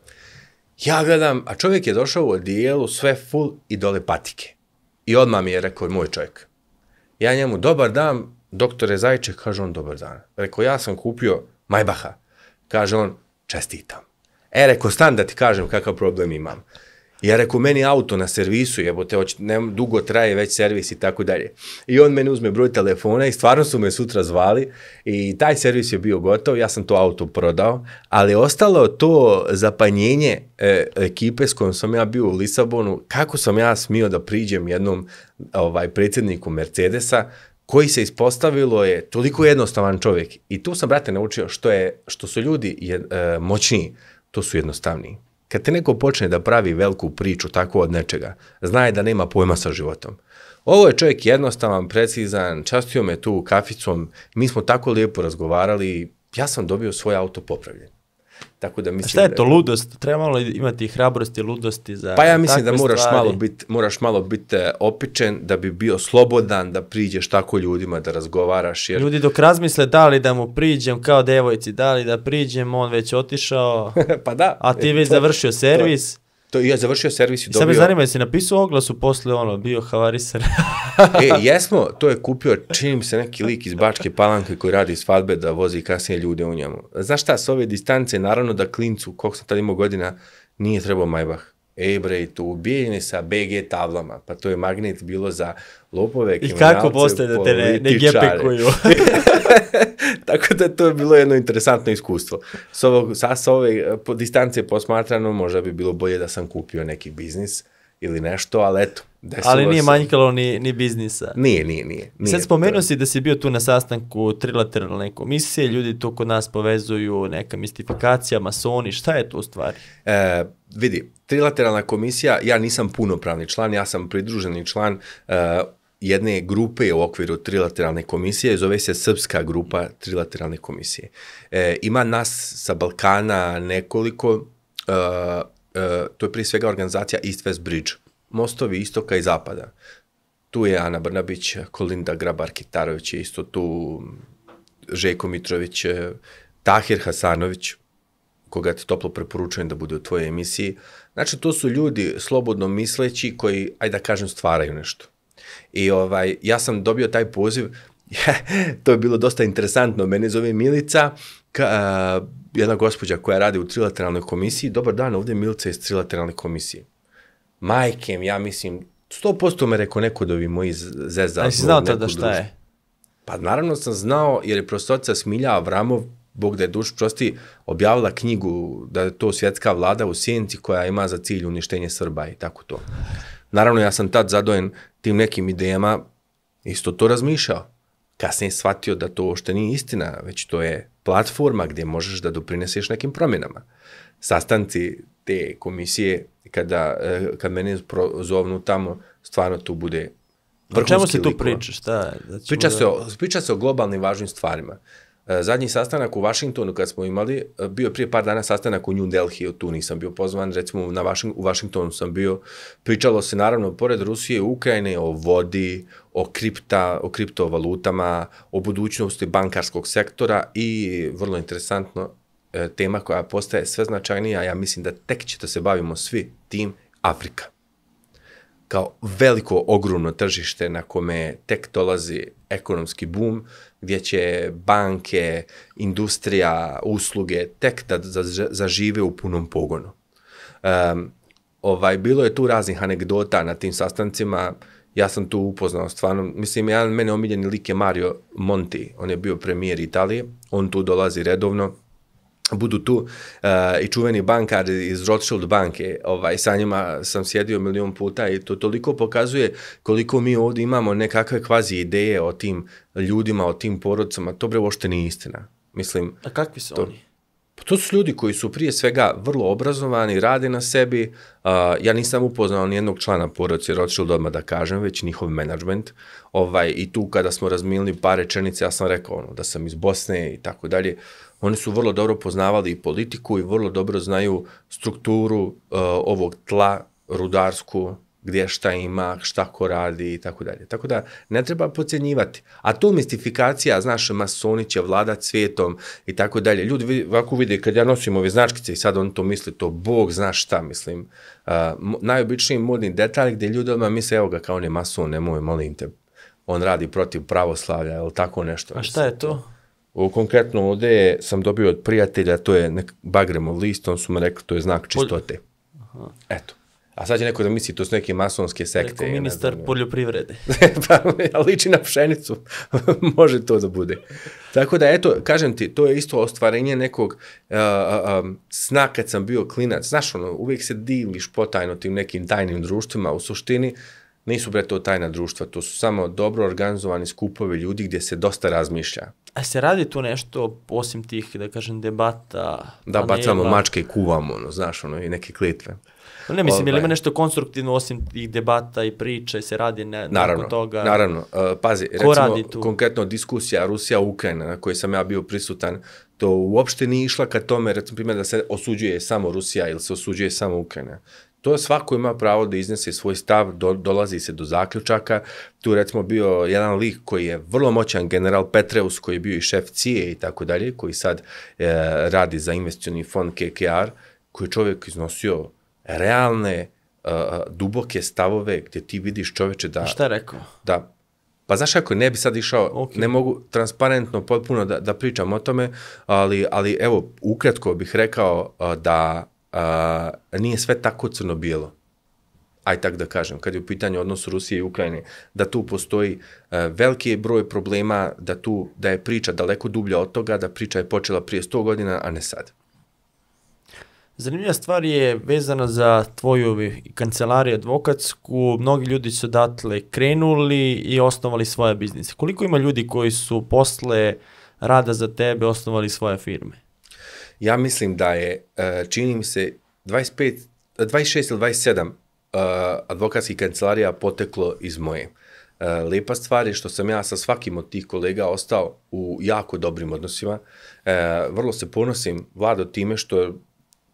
Ja gledam, a čovjek je došao u odijelu, sve full i dole patike. I odmah mi je rekao, moj čovjek. Ja njemu, dobar dan, doktore Zajče, kaže on, dobar dan. Rekao, ja sam kupio Maybacha. Kaže on, čestitam. Rekao, stan da ti kažem kakav problem imam. Ja rekao, meni auto na servisu, jebote, dugo traje već servis i tako dalje. I on meni uzme broj telefona i stvarno su me sutra zvali i taj servis je bio gotov, ja sam to auto prodao, ali ostalo to zapanjenje ekipe s kojom sam ja bio u Lisabonu, kako sam ja smio da priđem jednom predsjedniku Mercedesa, koji se ispostavilo je toliko jednostavan čovjek. I tu sam, brate, naučio što su ljudi moćniji, to su jednostavniji. Kad te neko počne da pravi veliku priču tako od nečega, znaje da nema pojma sa životom. Ovo je čovjek jednostavan, precizan, častio me tu kaficom, mi smo tako lijepo razgovarali, ja sam dobio svoj auto popravljen. Tako da mislim, šta je to, ludost? Treba malo imati hrabrosti, ludosti za pa ja mislim da moraš malo biti opičen, da bi bio slobodan, da priđeš tako ljudima, da razgovaraš. Jer... Ljudi dok razmisle da li da mu priđem kao devojci, da li da priđem, on već otišao, pa da, a ti već završio servis. To ja završio servis i dobio... Sad me zanima, jesi napisao oglasu posle bio havariser? Jesmo, to je kupio, čini mi se neki lik iz Bačke Palanke koji radi svadbe da vozi kasnije ljude u njemu. Znaš šta, s ove distance, naravno da klincu, koliko sam tad imao godina, nije trebao Maybach. Bre, tu ubijeni sa BG tablama, pa to je magnet bilo za lopove, kriminalce, i kako postoje da te ne gepekuju? Tako da to je bilo jedno interesantno iskustvo. Sa ove distance posmatrano, možda bi bilo bolje da sam kupio neki biznis ili nešto, ali eto, desilo ali nije manjkalo ni biznisa. Nije. Sad spomenuo si da si bio tu na sastanku trilateralne komisije, ljudi tu kod nas povezuju neka mistifikacija, masoni, šta je to u stvari? Vidi, trilateralna komisija, ja nisam punopravni član, ja sam pridruženi član jedne grupe u okviru trilateralne komisije, zove se Srpska grupa trilateralne komisije. Ima nas sa Balkana nekoliko, to je prije svega organizacija East West Bridge, mostovi istoka i zapada. tu je Ana Brnabić, Kolinda Grabar-Kitarović je isto tu, Željko Mitrović, Tahir Hasanović, koga ti toplo preporučujem da bude u tvojoj emisiji. Znači, to su ljudi slobodno misleći koji, ajde da kažem, stvaraju nešto. I ja sam dobio taj poziv, to je bilo dosta interesantno, mene zove Milica, jedna gospođa koja radi u trilateralnoj komisiji. Dobar dan, ovdje je Milica iz trilateralne komisije. Majkem, ja mislim, 100% me rekao neko da bi moji zezali. Ali si znao tada šta je? Pa naravno sam znao, jer je profesorica Smilja Avramov, Bog da je duš prosti, objavila knjigu da je to svjetska vlada u sjenci koja ima za cilj uništenje Srba i tako to. Naravno, ja sam tad zadojen tim nekim idejama, isto to razmišljao. Kasnije shvatio da to uopšte nije istina, već to je platforma gdje možeš da doprineseš nekim promjenama. Sastanci te komisije, kad mene zovnu tamo, stvarno tu bude vrhunski čemu se tu likova. priča? Priča se o globalnim važnim stvarima. Zadnji sastanak u Vašingtonu kad smo imali, bio je prije par dana sastanak u New Delhiju, tu nisam bio pozvan, recimo u Vašingtonu sam bio, pričalo se naravno pored Rusije i Ukrajine o vodi, o kriptovalutama, o budućnosti bankarskog sektora i vrlo interesantno tema koja postaje sve značajnija, ja mislim da tek će da se bavimo svi tim, Afrika. Kao veliko, ogromno tržište na kome tek dolazi ekonomski boom, gdje će banke, industrija, usluge tek da zažive u punom pogonu. Bilo je tu raznih anegdota na tim sastancima, ja sam tu upoznao stvarno, mislim, mene omiljeni lik je Mario Monti, on je bio premijer Italije, on tu dolazi redovno, budu tu i čuveni bankar iz Rothschild banke, sa njima sam sjedio 1.000.000 puta i to toliko pokazuje koliko mi ovdje imamo nekakve kvazi ideje o tim ljudima, o tim porodcama, to bre uopšte nije istina. Mislim, a kakvi su oni? To su ljudi koji su prije svega vrlo obrazovani, rade na sebi, ja nisam upoznao nijednog člana porodice Rothschild odmah da kažem, već njihov menadžment, i tu kada smo razmijenili par rečenice, ja sam rekao da sam iz Bosne i tako dalje. Oni su vrlo dobro poznavali i politiku i vrlo dobro znaju strukturu ovog tla, rudarsku, gdje šta ima, šta ko radi i tako dalje. Tako da ne treba podcjenjivati. A to mistifikacija, znaš, masoni će vladat svijetom i tako dalje. Ljudi ovako vide kad ja nosim ove značkice i sad on to misli, to Bog zna šta, mislim. Najobičniji modni detalj gdje ljudi odmah misle, evo ga, kao on je mason, nemoj, molim te, on radi protiv pravoslavlja, ili tako nešto. A šta je to? Konkretno ovdje sam dobio od prijatelja, to je Bagremov list, on su me rekli, to je znak čistote. Eto. A sad će neko da misli, to su neke masonske sekte. Rekao ministar poljoprivrede. Pa, liči na pšenicu. Može to da bude. Tako da, eto, kažem ti, to je isto ostvarenje nekog sna kad sam bio klinac. Znaš, uvijek se diviš potajno tim nekim tajnim društvima, u suštini nisu bre to tajna društva, to su samo dobro organizovani skupovi ljudi gdje se dosta razmišlja. A se radi tu nešto, osim tih, da kažem, debata? Da, bacamo mačke i kuvamo, znaš, i neke klitve. Ne, mislim, je li ima nešto konstruktivno osim tih debata i priče, se radi nakon toga? Naravno, pazi, recimo, konkretno diskusija Rusija-Ukrajina, na kojoj sam ja bio prisutan, to uopšte nije išla ka tome, recimo, primjer, da se osuđuje samo Rusija ili se osuđuje samo Ukrajina. To svako ima pravo da iznese svoj stav, dolazi se do zaključaka. Tu recimo bio jedan lik koji je vrlo moćan, general Petreus, koji je bio i šef CIA i tako dalje, koji sad radi za investicioni fond KKR, koji je čovjek iznosio realne, duboke stavove gdje ti vidiš čoveče da... Šta je rekao? Da, pa znaš kako, ne bi sad išao, ne mogu transparentno potpuno da pričam o tome, ali evo, ukratko bih rekao da nije sve tako crno-bijelo. Aj tak da kažem, kad je u pitanju odnos Rusije i Ukrajine, da tu postoji veliki broj problema, da je priča daleko dublja od toga, da priča je počela prije 100 godina, a ne sad. Zanimljiva stvar je vezana za tvoju kancelariju advokatsku. Mnogi ljudi su odatle krenuli i osnovali svoje biznise. Koliko ima ljudi koji su posle rada za tebe osnovali svoje firme? Ja mislim da je, čini mi se, 26 ili 27 advokatskih kancelarija poteklo iz moje. Lepa stvar je što sam ja sa svakim od tih kolega ostao u jako dobrim odnosima. Vrlo se ponosim, Vlado, time što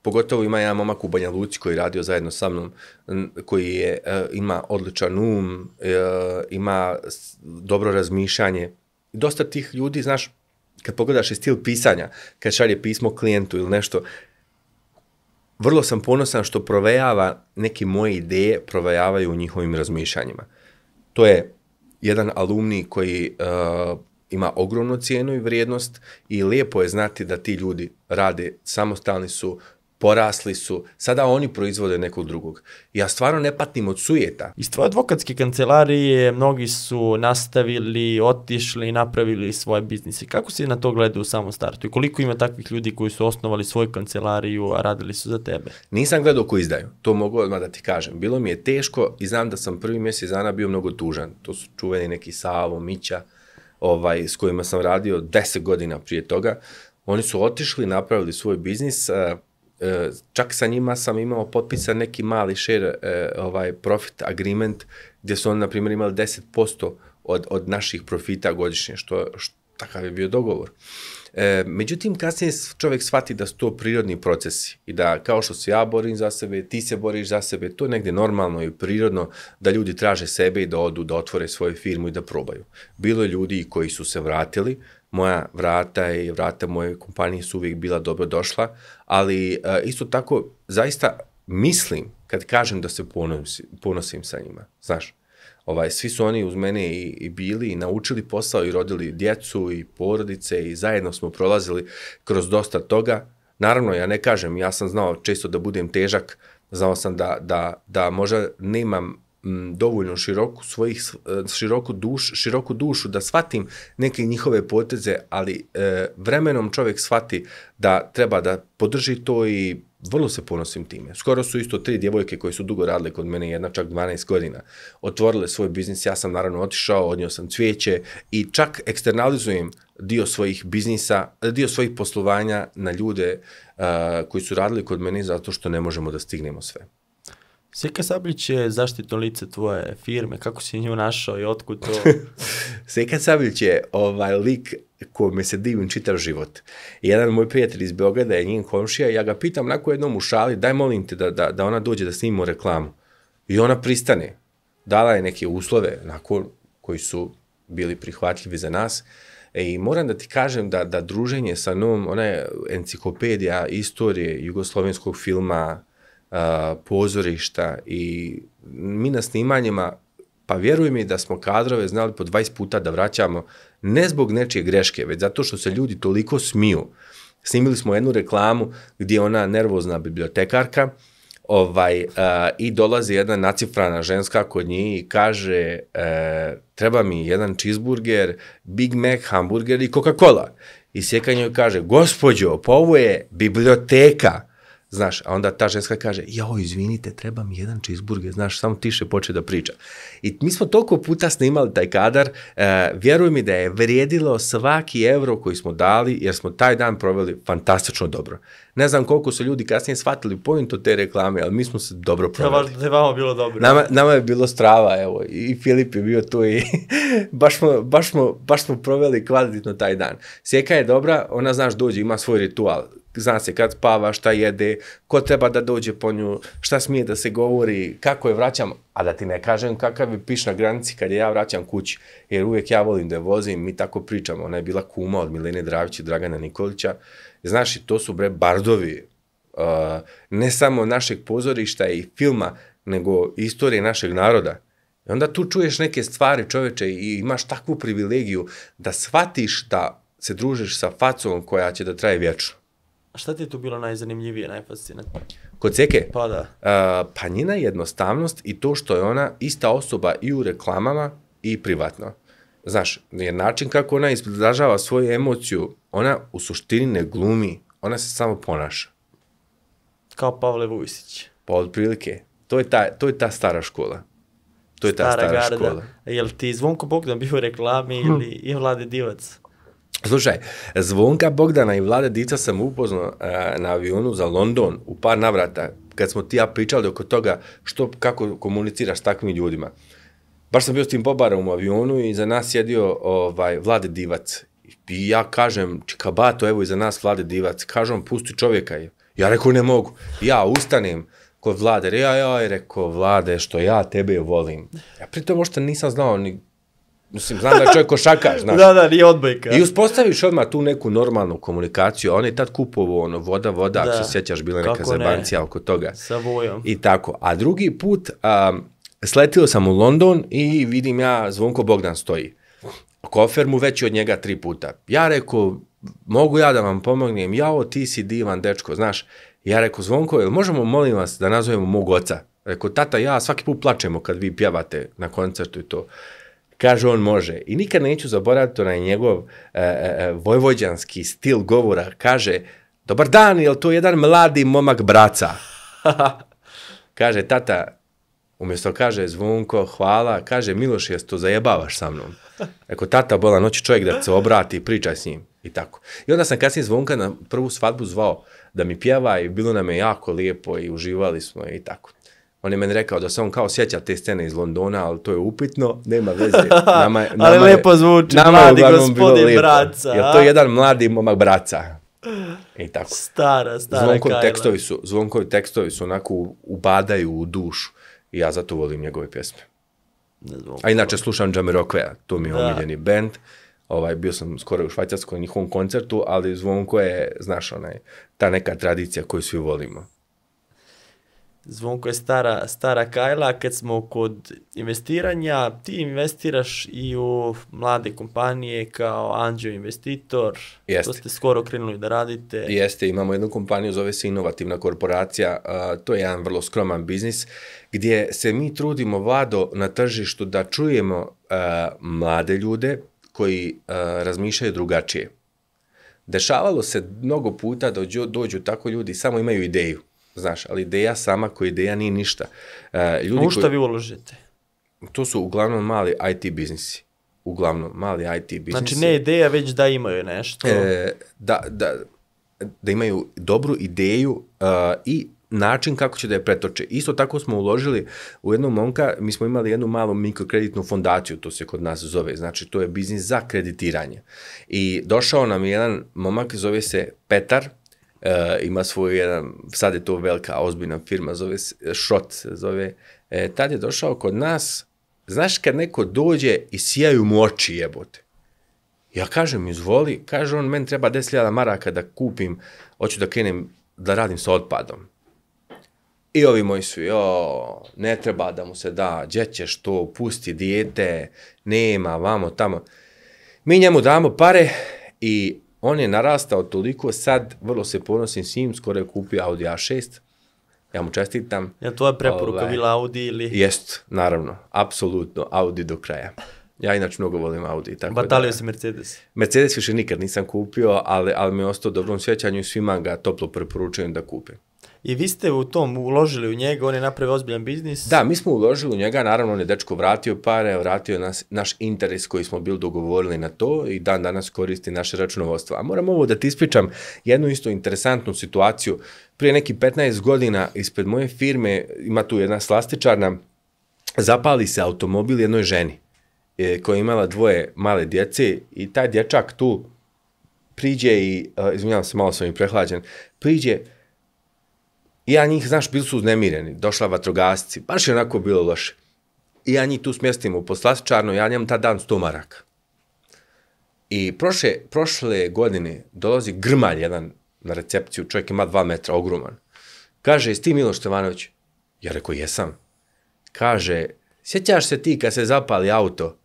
pogotovo ima jedan momak u Banja Luci koji je radio zajedno sa mnom, koji je, ima odličan um, ima dobro razmišljanje. Dosta tih ljudi, znaš, kad pogledaš i stil pisanja, kad šalje pismo klijentu ili nešto, vrlo sam ponosan što provejava neke moje ideje, provejavaju u njihovim razmišljanjima. To je jedan alumni koji ima ogromnu cijenu i vrijednost i lijepo je znati da ti ljudi rade, samostalni su, porasli su, sada oni proizvode nekog drugog. Ja stvarno ne patim od sujeta. Iz tvoje advokatske kancelarije mnogi su nastavili, otišli i napravili svoje biznise. Kako si na to gledao u samom startu? I koliko ima takvih ljudi koji su osnovali svoju kancelariju, a radili su za tebe? Nisam gledao ko izdaju, to mogu odmah da ti kažem. Bilo mi je teško i znam da sam prvi mjesec dana bio mnogo tužan. To su čuveni neki Savo, Mića, s kojima sam radio 10 godina prije toga. Oni su otišli, napravili svoj biznis, čak sa njima sam imao potpisan neki mali share profit agreement gdje su oni, na primjer, imali 10% od naših profita godišnje, što takav je bio dogovor. Međutim, kasnije čovjek shvati da su to prirodni procesi i da kao što se ja borim za sebe, ti se boriš za sebe, to je negdje normalno i prirodno da ljudi traže sebe i da odu, da otvore svoju firmu i da probaju. Bilo je ljudi koji su se vratili, moja vrata i vrata moje kompanije su uvijek bila dobro došla, ali isto tako zaista mislim kad kažem da se ponosim sa njima, znaš. Svi su oni uz mene i bili i naučili posao i rodili djecu i porodice i zajedno smo prolazili kroz dosta toga. Naravno, ja ne kažem, ja sam znao često da budem težak, znao sam da možda nemam dovoljno široku dušu da shvatim neke njihove poteze, ali vremenom čovjek shvati da treba da podrži to i vrlo se ponosim time. Skoro su isto 3 djevojke koje su dugo radile kod mene, jedna čak 12 godina, otvorile svoj biznis, ja sam naravno otišao, odnio sam cvijeće i čak eksternalizujem dio svojih biznisa, dio svojih poslovanja na ljude koji su radili kod mene zato što ne možemo da stignemo sve. Seka Sablić je zaštitno lice tvoje firme, kako si nju našao i otkud to? Seka Sablić je lik kome se divim čitav život. Jedan moj prijatelj iz Beograda je njen komšija i ja ga pitam nakon jednom u šali, daj molim te da ona dođe da snimimo reklamu. I ona pristane. Dala je neke uslove nakon koji su bili prihvatljivi za nas. I moram da ti kažem da druženje sa njom, ona je enciklopedija istorije jugoslovenskog filma, pozorišta i mi na snimanjima, pa vjeruj mi da smo kadrove znali po 20 puta da vraćamo, ne zbog nečije greške, već zato što se ljudi toliko smiju. Snimili smo jednu reklamu gdje je ona nervozna bibliotekarka i dolazi jedna nacifrana ženska kod njih i kaže treba mi jedan cheeseburger, Big Mac, hamburger i Coca-Cola. I Sjeka njoj kaže, gospođo, pa ovo je biblioteka. Znaš, a onda ta ženska kaže, jao, izvinite, treba mi jedan cheeseburger, znaš, samo tiše poče da priča. I mi smo toliko puta snimali taj kadar, vjeruj mi da je vrijedilo svaki euro koji smo dali, jer smo taj dan proveli fantastično dobro. Ne znam koliko su ljudi kasnije shvatili point od te reklame, ali mi smo se dobro proveli. Da je vama bilo dobro. Nama je bilo strava, evo, i Filip je bio tu i baš smo proveli kvalitetno taj dan. Sjeka je dobra, ona, znaš, dođe, ima svoj ritual. Zna se kad spava, šta jede, ko treba da dođe po nju, šta smije da se govori, kako je vraćam, a da ti ne kažem kakav je piš na granici kad je ja vraćam kući, jer uvijek ja volim da je vozim, mi tako pričamo, ona je bila kuma od Milene Dravić i Dragana Nikolića, znaš, i to su bardovi, ne samo našeg pozorišta i filma, nego istorije našeg naroda. I onda tu čuješ neke stvari, čoveče, i imaš takvu privilegiju da shvatiš da se družiš sa facom koja će da traje vječno. A šta ti je tu bilo najzanimljivije, najfascinantnije? Kod Seke? Pa da. Pa njena jednostavnost i to što je ona ista osoba i u reklamama i privatno. Znaš, jer način kako ona izražava svoju emociju, ona u suštini ne glumi, ona se samo ponaša. Kao Pavle Vujsić. Pa otprilike. To je ta stara škola. To je ta stara škola. Jel ti Zvonko Bogdan bio u reklami ili i Vlade Divac? Slušaj, Zvonka Bogdana i Vlade Dica sam upoznao na avionu za London u par navrata, kad smo ti ja pričali oko toga kako komuniciraš s takvim ljudima. Baš sam bio s tim Bobarom u avionu i za nas sjedio Vlade Divac. I ja kažem, čikabato, evo iza nas Vlade Divac. Kažem, pusti čovjeka. Ja rekao, ne mogu. Ja ustanem kod Vlade, rekao, Vlade, što ja tebe volim. Ja pritom možda nisam znao ni, mislim, znam da je čovjek košarkaš, znaš. Da, nije odbojka. I uspostaviš odmah tu neku normalnu komunikaciju, on je tad kupovao ono, voda, ako se sjećaš, bila neka zabancija oko toga. Sa vojom. I tako. A drugi put, sletio sam u London i vidim ja, Zvonko Bogdan stoji. Kofer mu veći od njega 3 puta. Ja rekao, mogu ja da vam pomognem? Jao, ti si divan dečko, znaš. Ja rekao, Zvonko, jel možemo, molim vas, da nazovemo mog oca? Rekao, tata, ja svaki put plačemo kad vi pjevate na koncertu i to. Kaže, on može. I nikad neću zaboraviti onaj njegov vojvođanski stil govora. Kaže, dobar dan, jel to jedan mladi momak braca? Kaže, tata, umjesto kaže, Zvonko, hvala, kaže, Miloš, jes to zajebavaš sa mnom? Rekao, tata, bolan, hoće čovjek da se obrati i pričaj s njim. I tako. I onda sam kasnije Zvonka na prvu svadbu zvao da mi pjeva i bilo nam je jako lijepo i uživali smo i tako. On je meni rekao da se on kao sjeća te scene iz Londona, ali to je upitno, nema veze. Ali lepo zvuči, mladi gospodin braca. Jer to je jedan mladi momak braca. I tako. Stara Zvonkovi tekstovi su onako ubadaju u dušu. I ja zato volim njegove pjesme. A inače slušam Jamiroquaia, to mi je omiljeni band. Bio sam skoro u Švajcarskoj njihovom koncertu, ali Zvonko je, znaš, ta neka tradicija koju svi volimo. Zvonko je stara kajla. Kad smo kod investiranja, ti investiraš i u mlade kompanije kao anđeo investitor. Jeste. To ste skoro krenuli da radite. Jeste, imamo jednu kompaniju, zove se Inovativna korporacija. To je jedan vrlo skroman biznis gdje se mi trudimo, Vlado, na tržištu da čujemo mlade ljude koji razmišljaju drugačije. Dešavalo se mnogo puta da dođu tako ljudi, samo imaju ideju. Znaš, ali ideja sama koja ideja nije ništa. U šta vi uložite? To su uglavnom mali IT biznisi. Znači ne ideja, već da imaju nešto. Da imaju dobru ideju i način kako će da je pretoče. Isto tako smo uložili u jednog momka, mi smo imali jednu malu mikrokreditnu fondaciju, to se kod nas zove, znači to je biznis za kreditiranje. I došao nam jedan momak, zove se Petar, ima svoj jedan, sad je to velika ozbiljna firma, zove se Šrot, tad je došao kod nas, znaš kad neko dođe i sijaju mu oči, jebote. Ja kažem, izvoli, kaže on, meni treba 10.000 maraka da kupim, hoću da krenem da radim sa otpadom. I ovi moji su, ne treba da mu se da, gdje ćeš to, pusti dijete, nema, vamo, tamo. Mi njemu damo pare i on je narastao toliko, sad vrlo se ponosim s njim, skoro je kupio Audi A6, ja mu čestitam. Je tvoja preporuka bila Audi ili? Jest, naravno, apsolutno, Audi do kraja. Ja inače mnogo volim Audi. Batalio si Mercedes? Mercedes više nikad nisam kupio, ali mi je ostao u dobrom sjećanju i svima ga toplo preporučujem da kupe. I vi ste u tom uložili u njega, on je napravio ozbiljan biznis? Da, mi smo uložili u njega, naravno on je dečko vratio pare, vratio naš interes koji smo bili dogovorili na to i dan danas koristi naše računovodstvo. A moram ovo da ti ispričam jednu isto interesantnu situaciju. Prije neki 15 godina ispred moje firme, ima tu jedna slastičarna, zapali se automobil jednoj ženi koja je imala 2 male djece i taj dječak tu priđe i, izvinjavam se, malo sam im prehlađen, priđe. I ja njih, znaš, bili su uznemireni, došla vatrogasci, baš je onako bilo loše. I ja njih tu smjestim u poslastičarnu, ja njemu ta dan 100 maraka. I prošle godine dolazi grmalj jedan na recepciju, čovjek ima 2 metra, ogroman. Kaže, jesi ti Miloš Stevanović? Ja rekao, jesam. Kaže, sjećaš se ti kad se zapali auto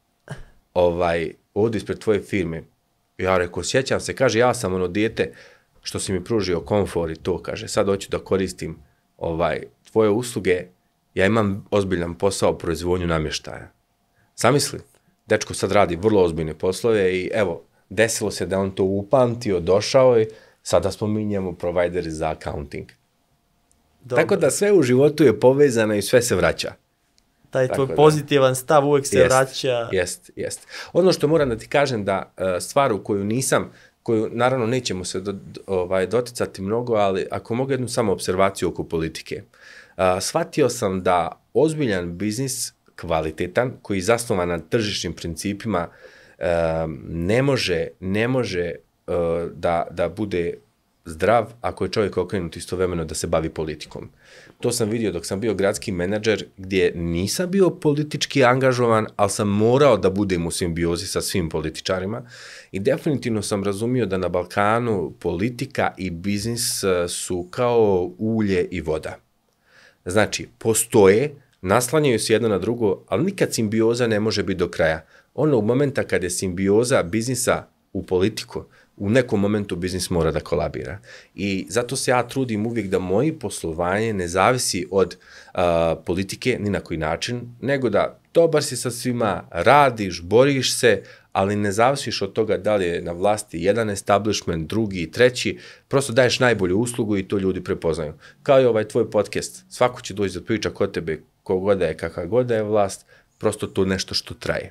ovdje ispred tvoje firme? Ja rekao, sjećam se, kaže, ja sam ono dijete što si mi pružio komfor i to, kaže, sad hoću da koristim tvoje usluge, ja imam ozbiljan posao proizvodnju namještaja. Zamisli, dečko sad radi vrlo ozbiljne poslove i evo, desilo se da on to upamtio, došao i sada smo mi njemu provajderi za accounting. Dobro. Tako da sve u životu je povezano i sve se vraća. Taj tvoj pozitivan stav uvijek se vraća. Jest. Ono što moram da ti kažem da stvar u koju naravno nećemo se doticati mnogo, ali ako mogu jednu samo observaciju oko politike. Shvatio sam da ozbiljan biznis, kvalitetan, koji je zasnovan na tržišnim principima, ne može da bude zdrav ako je čovjek okrenut istovremeno da se bavi politikom. To sam vidio dok sam bio gradski menadžer gdje nisam bio politički angažovan, ali sam morao da budem u simbiozi sa svim političarima i definitivno sam razumio da na Balkanu politika i biznis su kao ulje i voda. Znači, postoje, naslanjaju se jedno na drugo, ali nikad simbioza ne može biti do kraja. Onog momenta kad je simbioza biznisa u politiku, u nekom momentu biznis mora da kolabira. I zato se ja trudim uvijek da moje poslovanje ne zavisi od politike ni na koji način, nego da dobar si sa svima, radiš, boriš se, ali ne zavisiš od toga da li je na vlasti jedan establishment, drugi, treći, prosto daješ najbolju uslugu i to ljudi prepoznaju. Kao i ovaj tvoj podcast, svako će doći da priča kod tebe, kogod je, kakva god je vlast, prosto to nešto što traje.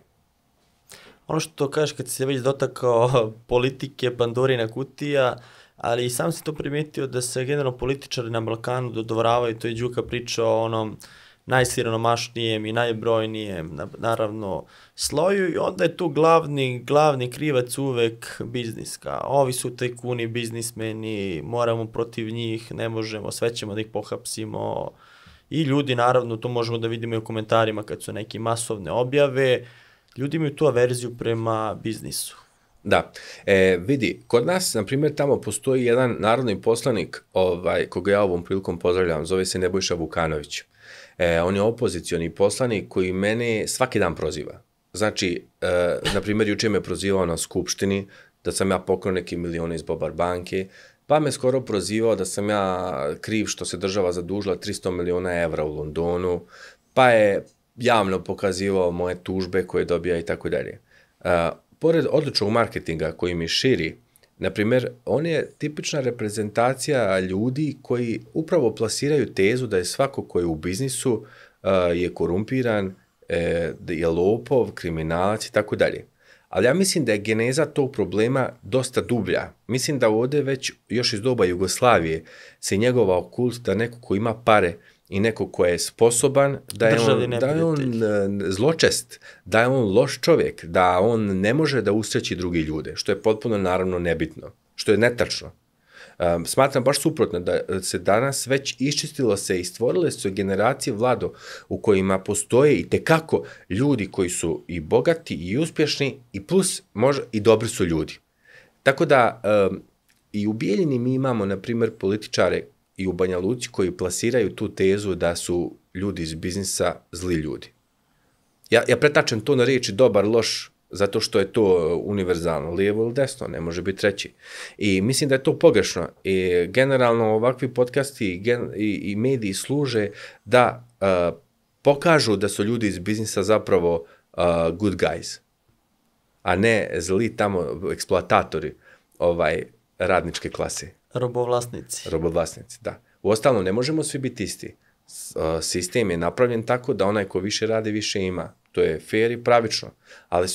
Ono što kažeš kad si se već dotakao politike, Pandorina kutija, ali i sam si to primijetio da se generalno političari na Balkanu dodvoravaju, to je Đuka pričao o onom najsiromašnijem i najbrojnijem, naravno, sloju i onda je tu glavni krivac uvek bizniska. Ovi su tajkuni, biznismeni, moramo protiv njih, ne možemo, sve ćemo da ih pohapsimo. I ljudi, naravno, to možemo da vidimo i u komentarima kad su neke masovne objave, ljudi imaju tu averziju prema biznisu. Da. Vidi, kod nas, na primjer, tamo postoji jedan narodni poslanik, koga ja ovom prilikom pozdravljam, zove se Nebojša Vukanović. On je opozicioni poslanik koji mene svaki dan proziva. Znači, na primjer, juče me prozivao na skupštini da sam ja pokrao neke milione iz Bobar banke, pa me skoro prozivao da sam ja kriv što se država zadužila 300 miliona evra u Londonu, pa je javno pokazivao moje tužbe koje dobija i tako dalje. Pored odličnog marketinga koji mi širi, na primjer, on je tipična reprezentacija ljudi koji upravo plasiraju tezu da je svako ko je u biznisu je korumpiran, da je lopov, kriminalac i tako dalje. Ali ja mislim da je geneza tog problema dosta dublja. Mislim da ovdje već još iz doba Jugoslavije se njegovao kult da neko ko ima pare i neko ko je sposoban, da je on zločest, da je on loš čovjek, da on ne može da usreći drugi ljude, što je potpuno naravno nebitno, što je netačno. Smatram baš suprotno da se danas već iščistilo se i stvorile su generacije, Vlado, u kojima postoje i tekako ljudi koji su i bogati i uspješni i plus možda i dobri su ljudi. Tako da i u Bijeljini mi imamo, na primjer, političare i u Banja Luci koji plasiraju tu tezu da su ljudi iz biznisa zli ljudi. Ja pretačem to na riječi dobar, loš, zato što je to univerzalno, lijevo ili desno, ne može biti treći. I mislim da je to pogrešno. I generalno ovakvi podcasti i mediji služe da pokažu da su ljudi iz biznisa zapravo good guys, a ne zli tamo eksploatatori radničke klase. Robovlasnici, da. Uostalom, ne možemo svi biti isti. Sistem je napravljen tako da onaj ko više radi, više ima. To je fair i pravično. Ali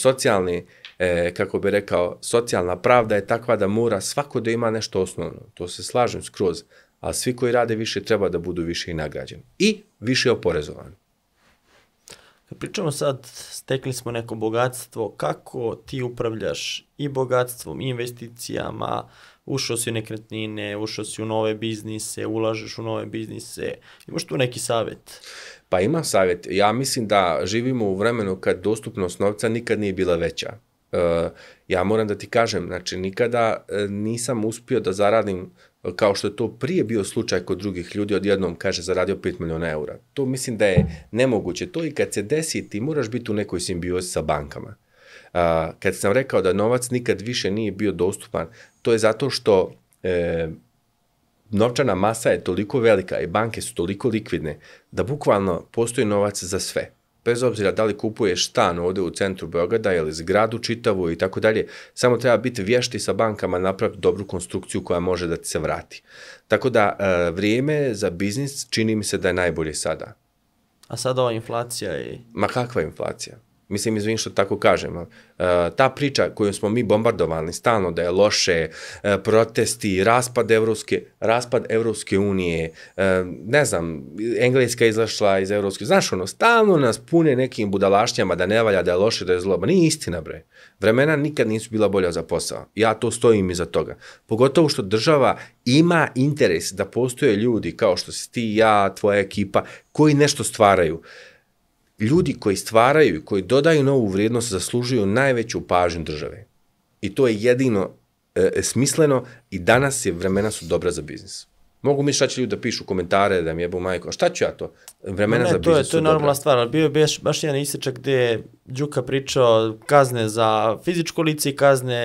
socijalna pravda je takva da mora svako da ima nešto osnovno. To se slažem skroz. A svi koji rade više treba da budu više i nagrađeni. I više oporezovani. Kad pričamo sad, stekli smo neko bogatstvo, kako ti upravljaš i bogatstvom, i investicijama, ušao si u nekretnine, ušao si u nove biznise, ulažeš u nove biznise, imaš tu neki savjet? Pa imam savjet. Ja mislim da živimo u vremenu kad dostupnost novca nikad nije bila veća. Ja moram da ti kažem, znači nikada nisam uspio da zaradim, kao što je to prije bio slučaj kod drugih ljudi, odjednom kaže zaradio 5 miliona eura. To mislim da je nemoguće. To i kad se desi, ti moraš biti u nekoj simbiozi sa bankama. Kad sam rekao da novac nikad više nije bio dostupan, to je zato što novčana masa je toliko velika i banke su toliko likvidne da bukvalno postoji novac za sve. Bez obzira da li kupuješ stan ovdje u centru Beograda ili zgradu čitavu i tako dalje, samo treba biti vješti sa bankama, napraviti dobru konstrukciju koja može da ti se vrati. Tako da vrijeme za biznis čini mi se da je najbolje sada. A sada ova inflacija je... Ma kakva inflacija? Mislim, izvini što tako kažem. Ta priča koju smo mi bombardovali stalno da je loše, protesti, raspad Evropske unije, ne znam, Engleska izašla iz Evropske, znaš ono, stalno nas pune nekim budalašnjama da ne valja, da je loše, da je zlo. Nije istina, bre. Vremena nikad nisu bila bolja za posao. Ja to stojim iza toga. Pogotovo što država ima interes da postoje ljudi kao što si ti, ja, tvoja ekipa, koji nešto stvaraju. Ljudi koji stvaraju i koji dodaju novu vrijednost zaslužuju najveću pažnju države. I to je jedino smisleno i danas vremena su dobra za biznis. Mogu mi šta će ljudi da pišu komentare, da mi jebu majko, a šta ću ja to? Vremena za biznis su dobra. To je normalna stvar, ali bio je baš jedan isječak gde je Đuka pričao kazne za fizičko lice i kazne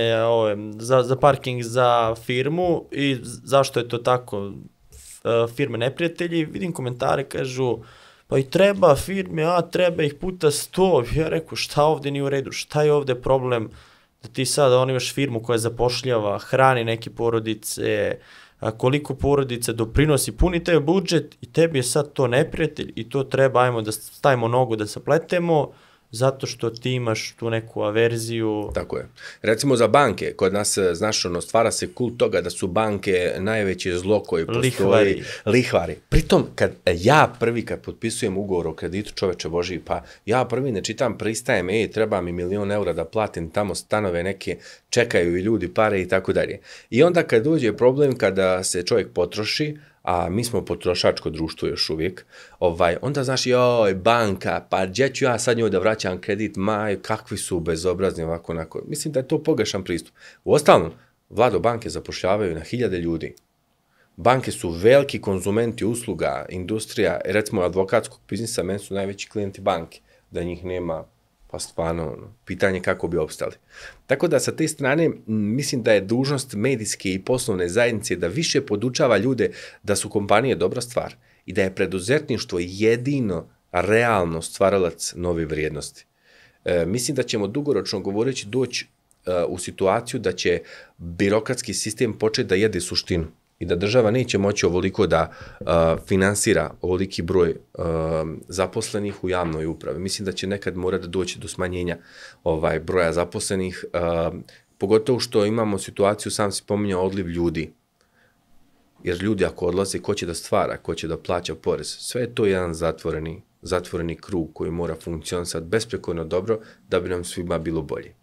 za parking za firmu i zašto je to tako, firme neprijatelji. Vidim komentare, kažu, pa i treba firme, treba ih puta 100. Ja rekao, šta ovde nije u redu, šta je ovde problem da ti sad imaš firmu koja zapošljava, hrani neke porodice, koliko porodice doprinosi, puni taj budžet i tebi je sad to neprijatelj i to treba, ajmo da stavimo nogu da sapletemo, zato što ti imaš tu neku averziju. Tako je. Recimo za banke, kod nas, znaš, stvara se kult toga da su banke najveće zlo koje postoji. Lihvari. Pritom, kad potpisujem ugovor o kreditu, čoveče Božiji, pa ja prvi ne čitam, pristajem, treba mi 1.000.000 eura da platim tamo stanove neke, čekaju i ljudi pare i tako dalje. I onda kad dođe problem kada se čovjek potroši, a mi smo potrošačko društvo još uvijek, onda znaš, banka, pa gdje ću ja sad njoj da vraćam kredit, kakvi su bezobrazni ovako, onako. Mislim da je to pogrešan pristup. Uostalom, Vlado, banke zapošljavaju na 1000 ljudi. Banke su veliki konzumenti usluga, industrija, recimo advokatskog biznisa, meni su najveći klijenti banke, da njih nema, pa stvarno, pitanje kako bi opstali. Tako da sa te strane mislim da je dužnost medijske i poslovne zajednice da više podučava ljude da su kompanije dobra stvar i da je preduzetništvo jedino realno stvaralac nove vrijednosti. Mislim da ćemo dugoročno govoreći doći u situaciju da će birokratski sistem početi da jede suštinu i da država neće moći ovoliko da finansira ovoliki broj zaposlenih u javnoj upravi. Mislim da će nekad morati doći do smanjenja broja zaposlenih, pogotovo što imamo situaciju, sam si pominjao, odliv ljudi. Jer ljudi ako odlaze, ko će da stvara, ko će da plaća porez? Sve je to jedan zatvoreni krug koji mora funkcionisati besprekorno dobro da bi nam svima bilo bolje.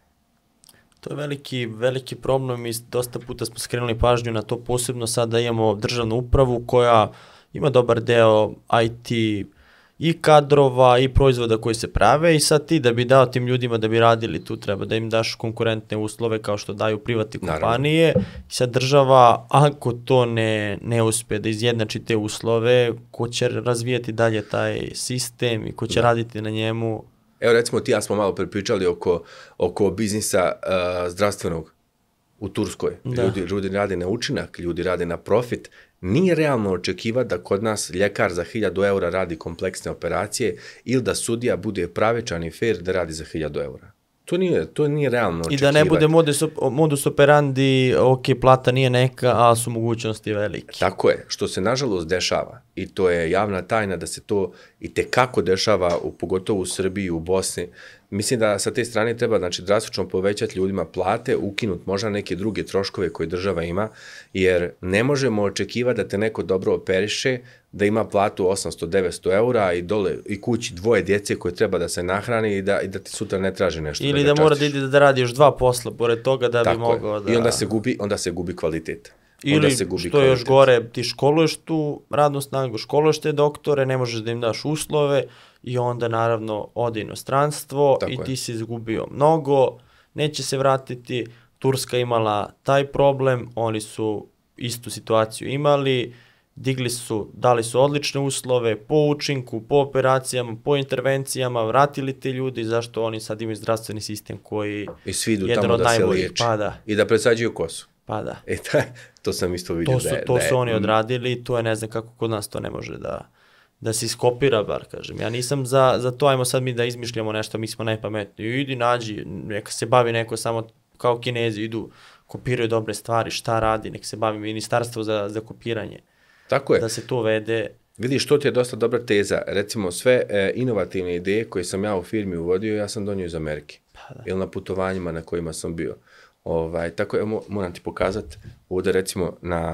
To je veliki problem i dosta puta smo skrenuli pažnju na to, posebno sad da imamo državnu upravu koja ima dobar deo IT i kadrova i proizvoda koji se prave i sad ti da bi dao tim ljudima da bi radili tu treba da im daš konkurentne uslove kao što daju privatne kompanije i sad država ako to ne uspe da izjednači te uslove, ko će razvijati dalje taj sistem i ko će raditi na njemu. Evo recimo ti ja smo malo prepričali oko biznisa zdravstvenog u Turskoj. Ljudi rade na učinak, ljudi rade na profit. Nije realno očekivati da kod nas ljekar za 1000 eura radi kompleksne operacije ili da sudija bude pravičan i fair da radi za 1000 eura. To nije realno očekivati. I da ne bude modus operandi, plata nije neka, ali su mogućnosti velike. Tako je, što se nažalost dešava i to je javna tajna da se to i tekako dešava, pogotovo u Srbiji i u Bosni. Mislim da sa te strane treba drastično povećati ljudima plate, ukinuti možda neke druge troškove koje država ima, jer ne možemo očekivati da te neko dobro operiše, da ima platu 800-900 eura i dole i kući 2 djece koje treba da se nahrani i da ti sutra ne traži nešto. Ili da mora da ide da radi još 2 posla pored toga da bi mogao da... I onda se gubi kvalitet. Ili što je još gore, ti školuješ tu radnu snagu, školuješ te doktore, ne možeš da im daš uslove i onda naravno ode inostranstvo i ti si izgubio mnogo, neće se vratiti. Turska imala taj problem, oni su istu situaciju imali, dali su odlične uslove po učinku, po operacijama, po intervencijama, vratili te ljudi, zašto oni sad imaju zdravstveni sistem koji i svi idu tamo da se liječi i da presađuju kosu. Pa da. To sam isto vidio to su oni odradili, to je ne znam kako kod nas to ne može da se iskopira, bar kažem. Ja nisam za to, ajmo sad mi da izmišljamo nešto, mi smo najpametniji. Idi, nađi, neka se bavi neko samo kao Kinezi, idu, kopiraju dobre stvari, šta radi, neka se bavi ministarstvo za kopiranje. Tako je. Da se to vede. Vidiš, to ti je dosta dobra teza. Recimo, sve inovativne ideje koje sam ja u firmi uvodio, ja sam donio iz Amerike. Ili na putovanjima na kojima sam bio. Tako je, moram ti pokazati ovdje recimo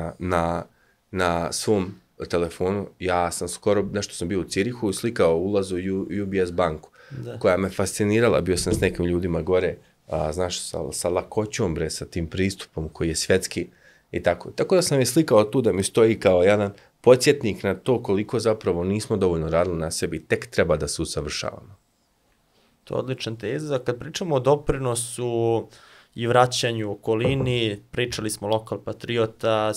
na svom telefonu, ja sam skoro, nešto sam bio u Cirihu, slikao ulaz u UBS banku, koja me fascinirala, bio sam s nekim ljudima gore, znaš, sa lakoćom, bre, sa tim pristupom koji je svjetski i tako. Tako da sam je slikao tu da mi stoji kao jedan podsjetnik na to koliko zapravo nismo dovoljno radili na sebi, tek treba da se usavršavamo. To je odličan teza. Kad pričamo o doprinosu i vraćanju okolini, pričali smo Lokal Patriota,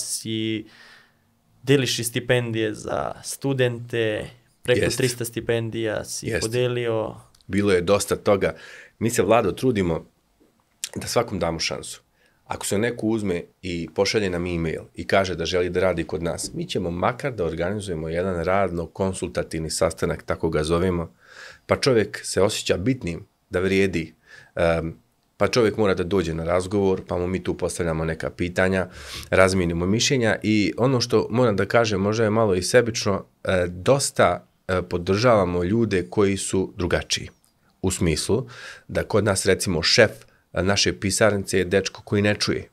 deliš i stipendije za studente, preko 300 stipendija si podelio. Bilo je dosta toga. Mi se, Vlado, trudimo da svakom damo šansu. Ako se neko uzme i pošalje nam e-mail i kaže da želi da radi kod nas, mi ćemo makar da organizujemo jedan radno-konsultativni sastanak, tako ga zovemo, pa čovjek se osjeća bitnim, da vrijedi, pa čovjek mora da dođe na razgovor, pa mu mi tu postavljamo neka pitanja, razmijenimo mišljenja i ono što moram da kažem, možda je malo i sebično, dosta podržavamo ljude koji su drugačiji. U smislu da kod nas recimo šef naše pisarnice je dečko koji ne čuje.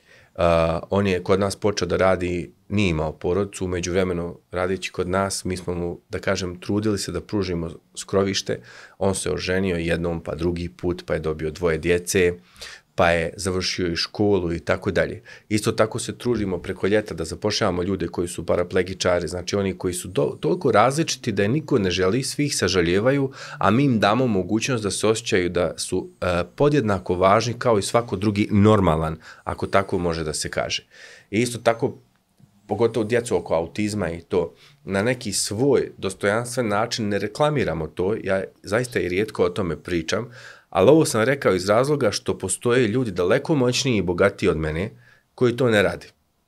On je kod nas počeo da radi, nije imao porodicu, međuvremeno radići kod nas, mi smo mu, da kažem, trudili se da pružimo skrovište, on se oženio jednom, pa drugi put, pa je dobio 2 djece, pa je završio i školu i tako dalje. Isto tako se trudimo preko ljeta da zapošljavamo ljude koji su paraplegičari, znači oni koji su toliko različiti da je niko ne želi, svih sažaljevaju, a mi im damo mogućnost da se osjećaju da su podjednako važni kao i svako drugi normalan, ako tako može da se kaže. I isto tako, pogotovo djecu oko autizma i to, na neki svoj dostojanstven način ne reklamiramo to, ja zaista i rijetko o tome pričam, ali ovo sam rekao iz razloga što postoje ljudi daleko moćniji i bogatiji od mene koji to ne radi.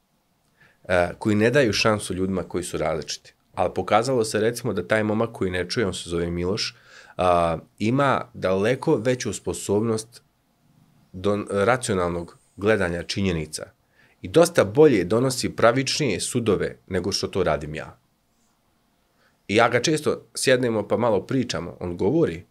Koji ne daju šansu ljudima koji su različiti. Ali pokazalo se recimo da taj momak koji ne čuje, on se zove Miloš, ima daleko veću sposobnost racionalnog gledanja činjenica i dosta bolje donosi pravičnije sudove nego što to radim ja. I ja ga često sjednemo pa malo pričamo, on govori,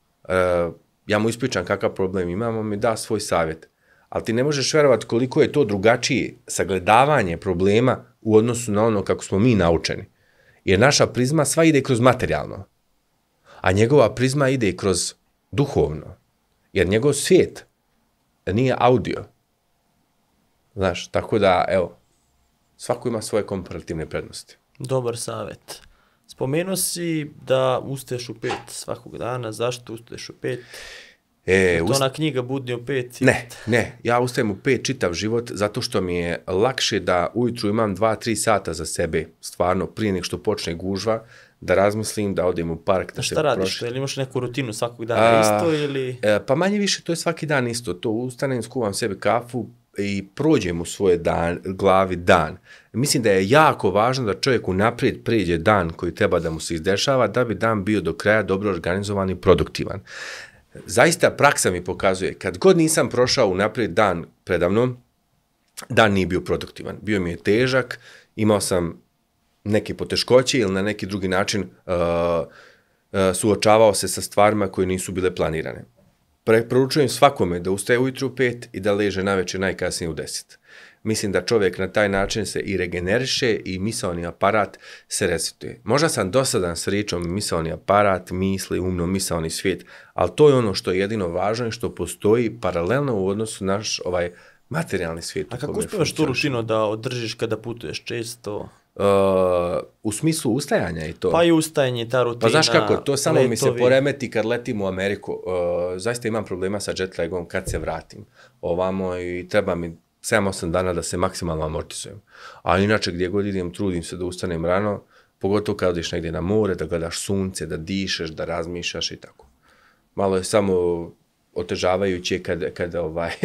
ja mu ispričam kakav problem imamo, on mi da svoj savjet. Ali ti ne možeš verovati koliko je to drugačije sagledavanje problema u odnosu na ono kako smo mi naučeni. Jer naša prizma sva ide kroz materijalno, a njegova prizma ide kroz duhovno. Jer njegov svijet nije audio. Znaš, tako da, evo, svako ima svoje komparativne prednosti. Dobar savjet. Spomenuo si da ustaješ u 5 svakog dana. Zašto ustaješ u 5? To ona knjiga Budni u 5? Ne. Ja ustajem u 5 čitav život zato što mi je lakše da ujutru imam 2-3 sata za sebe, stvarno, prije nek što počne gužva, da razmislim, da odem u park. Šta radiš? Ili imaš neku rutinu svakog dana isto? Ili? Pa manje više to je svaki dan isto. To ustanem, skuvam sebi kafu i prođem u svoje glavi dan. Mislim da je jako važno da čovjek unaprijed pređe dan koji treba da mu se izdešava, da bi dan bio do kraja dobro organizovan i produktivan. Zaista praksa mi pokazuje, kad god nisam prošao unaprijed dan predavnom, dan nije bio produktivan. Bio mi je težak, imao sam neke poteškoće ili na neki drugi način suočavao se sa stvarima koje nisu bile planirane. Preporučujem svakome da ustaje ujutru u 5 i da leže navečer najkasnije u 10. Mislim da čovjek na taj način se i regeneriše i misaoni aparat se resetuje. Možda sam dosadan s riječom misaoni aparat, misli, umno, misaoni svijet, ali to je ono što je jedino važno i što postoji paralelno u odnosu na naš materijalni svijet. A kako uspijevaš tu rutinu da održiš kada putuješ često? U smislu ustajanja i to. Pa i ustajanje, ta rutina. Pa znaš kako, to samo letovi. Mi se poremeti kad letim u Ameriku. Zaista imam problema sa jetlagom kad se vratim ovamo i treba mi 7-8 dana da se maksimalno amortizujem. A inače gdje god idem, trudim se da ustanem rano, pogotovo kad odiš negdje na more, da gledaš sunce, da dišeš, da razmišljaš i tako. Malo je samo otežavajuće kada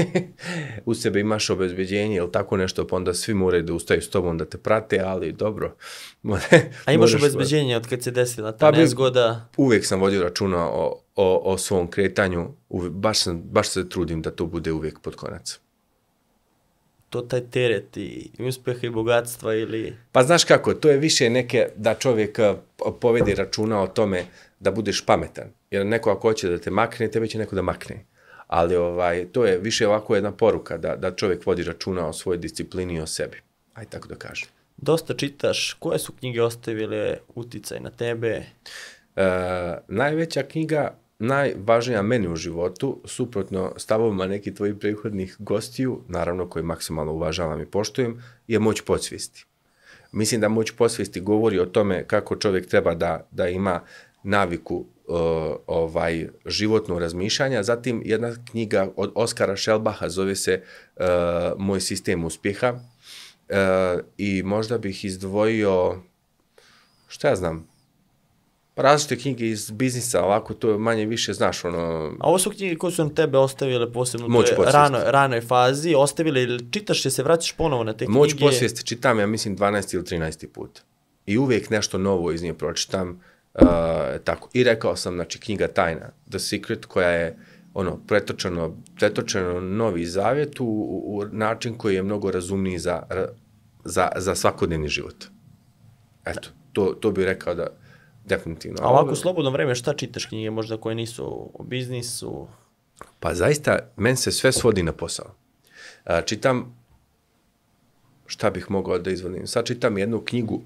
u sebe imaš obezbeđenje ili tako nešto, pa onda svi moraju da ustaju s tobom da te prate, ali dobro. A imaš obezbeđenje od kad se desila ta nezgoda? Uvijek sam vodio računa o svom kretanju, baš se trudim da to bude uvijek pod konac. to taj teret i uspjeha i bogatstva ili... Pa znaš kako, to je više neke da čovjek povedi računa o tome da budeš pametan. Jer neko ako hoće da te makne, tebe će neko da makne. Ali to je više ovako jedna poruka da čovjek vodi računa o svojoj disciplini i o sebi. Ajde tako da kažem. Dosta čitaš. Koje su knjige ostavile uticaj na tebe? Najveća knjiga, najvažnija meni u životu, suprotno stavovima nekih tvojih prethodnih gostiju, naravno koji maksimalno uvažavam i poštujem, je Moć podsvijesti. Mislim da Moć podsvijesti govori o tome kako čovjek treba da ima naviku životno razmišljanja. Zatim jedna knjiga od Oskara Šelbaha zove se Moj sistem uspjeha i možda bih izdvojio, šta ja znam, različite knjige iz biznisa, ovako to manje više znaš ono... A ovo su knjige koje su na tebe ostavile posebno u ranoj fazi, ostavile ili čitaš je se vraćaš ponovo na te knjige? Moć podsvijesti čitam, ja mislim 12 ili 13 put. I uvijek nešto novo iz nje pročitam. Tako. I rekao sam, znači, knjiga Tajna, The Secret, koja je pretočeno Novi Zavjet u način koji je mnogo razumniji za svakodnevni život. Eto, to bih rekao da definitivno. A ovako u slobodno vreme šta čitaš knjige možda koje nisu o biznisu? Pa zaista, meni se sve svodi na posao. Čitam, šta bih mogao da izvodim? Sad čitam jednu knjigu,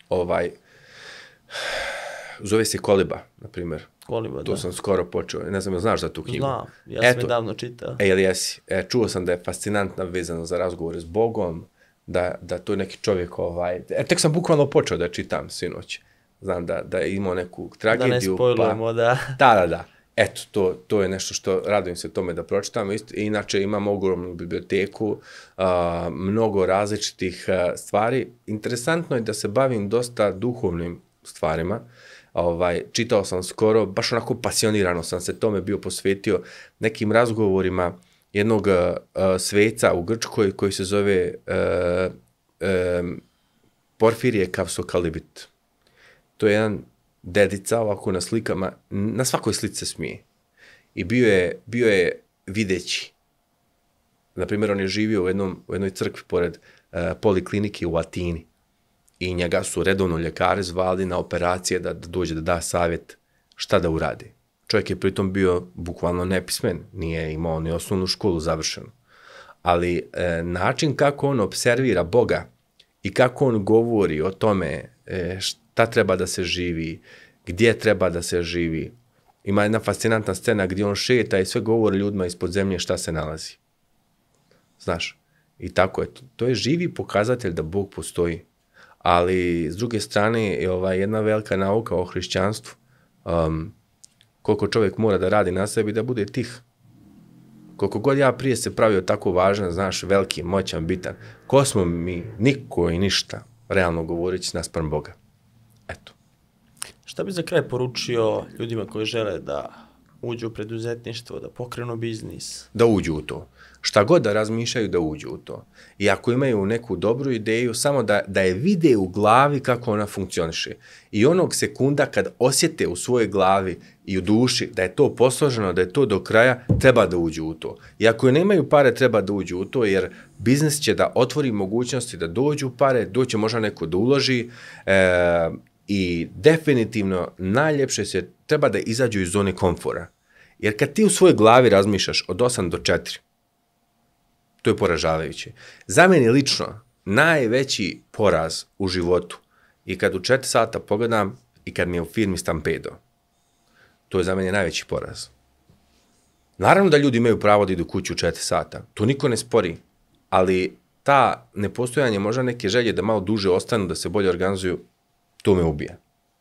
zove se Koliba, na primjer. Koliba, to sam skoro počeo. Ne znam, znaš za tu knjigu? Znam, ja sam je davno čitao. Jel jesi? Čuo sam da je fascinantna vezano za razgovore s Bogom, da to je neki čovjek, tek sam bukvalno počeo da čitam sinoć. Znam da je imao neku tragediju. Da ne spojlujemo, da. Da. Eto, to je nešto što radujem se tome da pročitam. Inače, imam ogromnu biblioteku, mnogo različitih stvari. Interesantno je da se bavim dosta duhovnim stvarima. Čitao sam skoro, baš onako pasionirano sam se tome bio posvetio nekim razgovorima jednog sveca u Grčkoj koji se zove Porfirije Kavsokalibit. To je jedan dedica ovako na slikama, na svakoj slici se smije. I bio je videći. Naprimjer, on je živio u jednoj crkvi pored poliklinike u Atini. I njega su redovno ljekari zvali na operacije da dođe da da savjet šta da uradi. Čovjek je pritom bio bukvalno nepismen, nije imao ni osnovnu školu završenu. Ali način kako on observira Boga i kako on govori o tome šta treba da se živi, gdje treba da se živi. Ima jedna fascinantna scena gdje on šeta i sve govori ljudima ispod zemlje šta se nalazi. Znaš, i tako je. To je živi pokazatelj da Bog postoji. Ali, s druge strane, je jedna velika nauka o hrišćanstvu. Koliko čovjek mora da radi na sebi da bude tih. Koliko god ja prije se pravio tako važan, znaš, veliki, moćan, bitan. Ko smo mi? Niko i ništa, realno govoreći, naspram Boga. Eto. Šta bi za kraj poručio ljudima koji žele da uđu u preduzetništvo, da pokrenu biznis? Da uđu u to. Šta god da razmišljaju, da uđu u to. I ako imaju neku dobru ideju, samo da je vide u glavi kako ona funkcioniše. I onog sekunda kad osjete u svojoj glavi i u duši da je to posloženo, da je to do kraja, treba da uđu u to. I ako nemaju pare, treba da uđu u to, jer biznis će da otvori mogućnosti da dođu pare, doće možda neko da uloži i definitivno najljepše se treba da izađu iz zone komfora. Jer kad ti u svojoj glavi razmišljaš od 8 do 4, to je poražavajuće. Za mene lično najveći poraz u životu i kad u 4 sata pogledam i kad mi je u firmi stampedo. To je za mene najveći poraz. Naravno da ljudi imaju pravo da idu kući u 4 sata. To niko ne spori. Ali ta nepostojanje, možda neke želje da malo duže ostanu, da se bolje organizuju, to me ubija.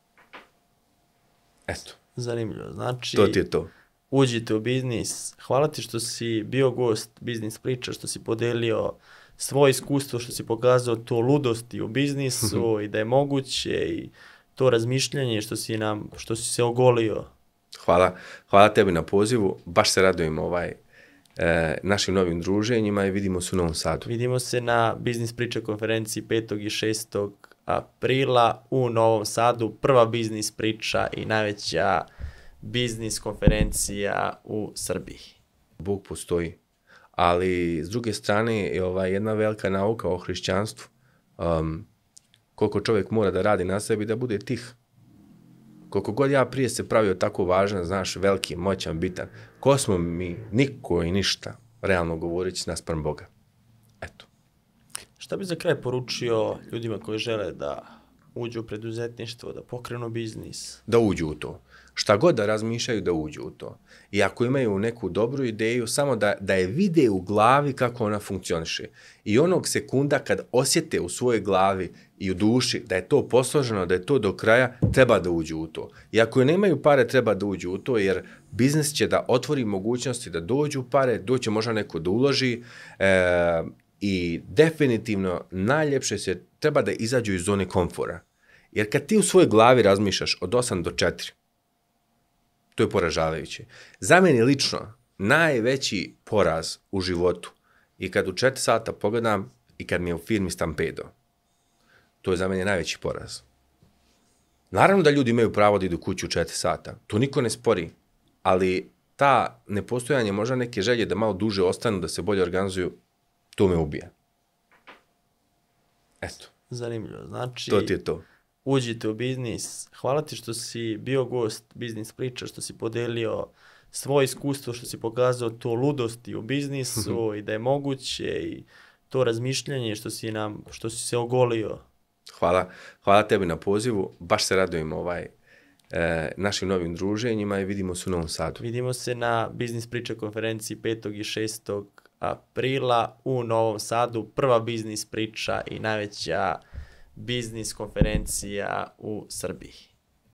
Eto. Zanimljivo. Znači, to ti je to. Uđite u biznis. Hvala ti što si bio gost Biznis priča, što si podelio svoje iskustvo, što si pokazao to ludosti u biznisu i da je moguće i to razmišljanje što si se ogolio. Hvala tebi na pozivu. Baš se radujem našim novim druženjima i vidimo se u Novom Sadu. Vidimo se na Biznis priča konferenciji 5. i 6. aprila u Novom Sadu. Prva biznis priča i najveća biznis konferencija u Srbiji. Bog postoji, Ali, s druge strane, je jedna velika nauka o hrišćanstvu. Koliko čovjek mora da radi na sebi da bude tih. Koliko god ja prije se pravio tako važan, znaš, veliki, moćan, bitan. Ko smo mi? Niko i ništa, realno govoreći, naspram Boga. Eto. Šta bi za kraj poručio ljudima koji žele da uđu u preduzetništvo, da pokrenu biznis? Da uđu u to. Šta god da razmišljaju, da uđu u to. I ako imaju neku dobru ideju, samo da je vide u glavi kako ona funkcioniše. I onog sekunda kad osjete u svojoj glavi i u duši da je to posloženo, da je to do kraja, treba da uđu u to. I ako nemaju pare, treba da uđu u to, jer biznis će da otvori mogućnosti da dođu pare, doće možda neko da uloži, i definitivno najljepše se treba da izađu iz zone komfora. Jer kad ti u svojoj glavi razmišljaš od 8 do 4, to je poražavajuće. Za mene lično najveći poraz u životu i kad u 4 sata pogledam i kad mi je u firmi stampedo. To je za mene najveći poraz. Naravno da ljudi imaju pravo da idu kuću u 4 sata. To niko ne spori. Ali ta nepostojanje možda neke želje da malo duže ostanu, da se bolje organizuju, to me ubija. Eto. Zanimljivo. Znači, to ti je to. Uđite u biznis. Hvala ti što si bio gost Biznis priča, što si podelio svoje iskustvo, što si pokazao to ludosti u biznisu i da je moguće i to razmišljanje što si se ogolio. Hvala tebi na pozivu. Baš se radujem našim novim druženjima i vidimo se u Novom Sadu. Vidimo se na Biznis priča konferenciji 5. i 6. aprila u Novom Sadu. Prva biznis priča i najveća biznis konferencija u Srbiji.